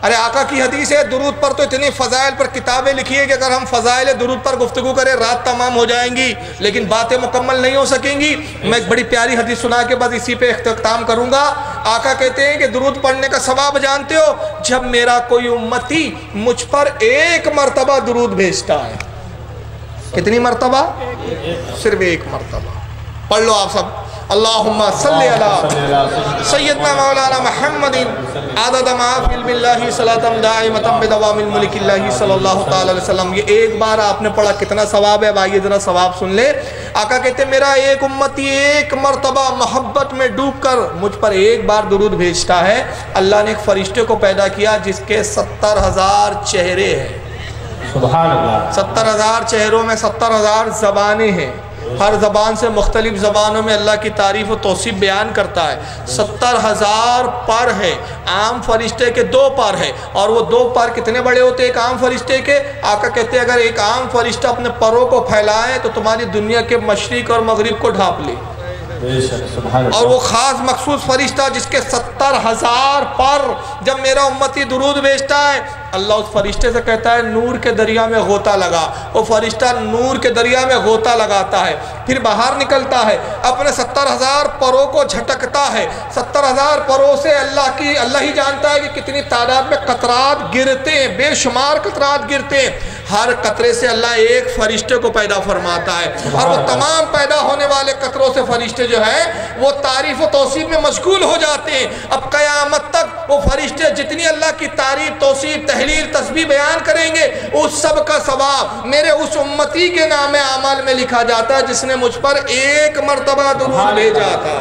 अरे आका की हदीस है, दुरूद पर तो इतनी फ़ज़ाइल पर किताबें लिखी है कि अगर हम फ़ज़ाइल दुरूद पर गुफ्तगू करें रात तमाम हो जाएंगी, लेकिन बातें मुकम्मल नहीं हो सकेंगी। मैं एक बड़ी प्यारी हदीस सुना के बाद इसी पे इख्तिताम करूँगा। आका कहते हैं कि दुरूद पढ़ने का सवाब जानते हो? जब मेरा कोई उम्मती मुझ पर एक मरतबा दुरूद भेजता है। कितनी मरतबा? सिर्फ एक मरतबा। पढ़ लो आप सब, अल्लाहुम्मा सल्ली अला सय्यदना मौलाना मुहम्मदिन आदद मा फी इल्मिल्लाहि सलातम दाइमतम बिदवामिल मुल्किल्लाहि सल्लल्लाहु तआला अलैहि वसल्लम। ये एक बार आपने पढ़ा, कितना सवाब है भाई, जरा सवाब सुन ले। आका कहते मेरा एक उम्मती एक मरतबा मोहब्बत में डूब कर मुझ पर एक बार दुरूद भेजता है। अल्लाह ने एक फरिश्ते को पैदा किया जिसके 70,000 चेहरे हैं। सुभान अल्लाह। 70,000 चेहरों में 70,000 ज़बानें हैं। हर ज़बान से मुख्तलिफ ज़बानों में अल्लाह की तारीफ़ और तौसीफ़ बयान करता है। 70,000 पर है। आम फरिश्ते के 2 पर है, और वो 2 पर कितने बड़े होते हैं एक आम फरिश्ते के? आका कहते हैं अगर एक आम फरिश्ता अपने परों को फैलाए तो तुम्हारी दुनिया के मशरिक़ और मगरिब को ढाँप ले। और वो ख़ास मखसूस फरिश्ता जिसके 70,000 पर, जब मेरा उम्मती दुरूद भेजता है, अल्लाह उस फरिश्ते से कहता है नूर के दरिया में गोता लगा। वो फरिश्ता नूर के दरिया में गोता लगाता है, फिर बाहर निकलता है, अपने 70,000 परों को झटकता है। 70,000 परों से अल्लाह ही जानता है कि कितनी तादाद में कतरात गिरते हैं, बेशुमार कतरात गिरते हैं। हर कतरे से अल्लाह एक फरिश्ते को पैदा फरमाता है, और वो तमाम पैदा होने वाले कतरों से फरिश्ते जो है वो तारीफ़ और तौसीफ़ में मशगूल हो जाते हैं। अब क़यामत तक वो फरिश्ते जितनी अल्लाह की तारीफ़, तौसीफ़, तहलील, तस्बीह बयान करेंगे, उस सब का सवाब मेरे उस उम्मती के नाम अमल में लिखा जाता है जिसने मुझ पर एक मरतबा दुरूद भेजा था।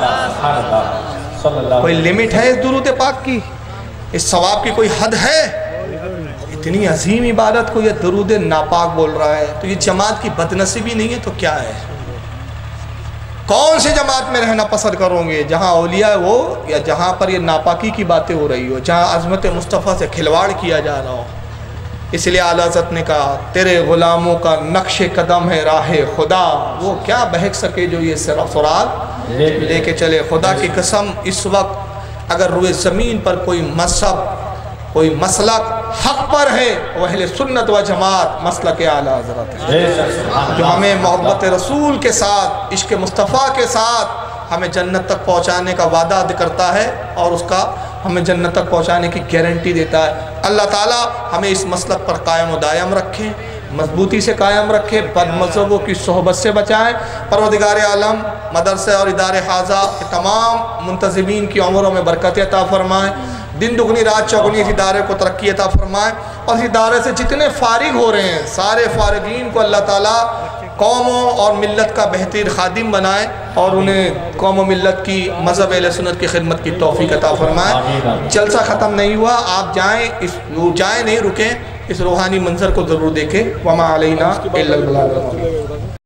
कोई लिमिट है इस दुरूद पाक की? इस सवाब की कोई हद है? इतनी अजीम इबादत को ये दुरूद नापाक बोल रहा है, तो ये जमात की बदनसीबी नहीं है तो क्या है? कौन सी जमात में रहना पसंद करोगे, जहाँ औलिया हो या जहाँ पर ये नापाकी की बातें हो रही हो, जहाँ अज़मत मुस्तफ़ा से खिलवाड़ किया जा रहा हो? इसलिए आला हज़रत ने कहा तेरे ग़ुलामों का नक्श कदम है राह खुदा, वो क्या बहक सके जो ये सुराग लेके चले। खुदा की कसम, इस वक्त अगर रुए ज़मीन पर कोई मज़हब, कोई मसलक हक़ पर है, वो अहले सुन्नत व जमात मसलक आला हज़रत है, जो हमें मोहब्बत रसूल के साथ, इश्क़ मुस्तफ़ा के साथ हमें जन्नत तक पहुँचाने का वादा करता है और उसका हमें जन्नत तक पहुँचाने की गारंटी देता है। अल्लाह ताला हमें इस मसलक पर कायम व दायम रखे, मजबूती से कायम रखे, बदमज़हबों की सोहबत से बचाएँ। परवरदिगार आलम मदरसे और इदारे हाज़ा के तमाम मुंतज़िमीन की उम्रों में बरकत अता फ़रमाएँ, दिन दुगनी रात चौगुनी इस इदारे को तरक्की अता फ़रमाएँ, और इस इदारे से जितने फ़ारिग हो रहे हैं सारे फ़ारिगीन को अल्लाह ताला कौमों और मिल्लत का बेहतरीन खादिम बनाए और उन्हें कौम व मिल्लत की मज़हब अहले सुन्नत की खिदमत की तौफ़ीक़ अता फ़रमाए। जलसा ख़त्म नहीं हुआ, आप जाएँ नहीं रुकें, इस रूहानी मंज़र को ज़रूर देखें। वमा अलैना इल्लल बलाग।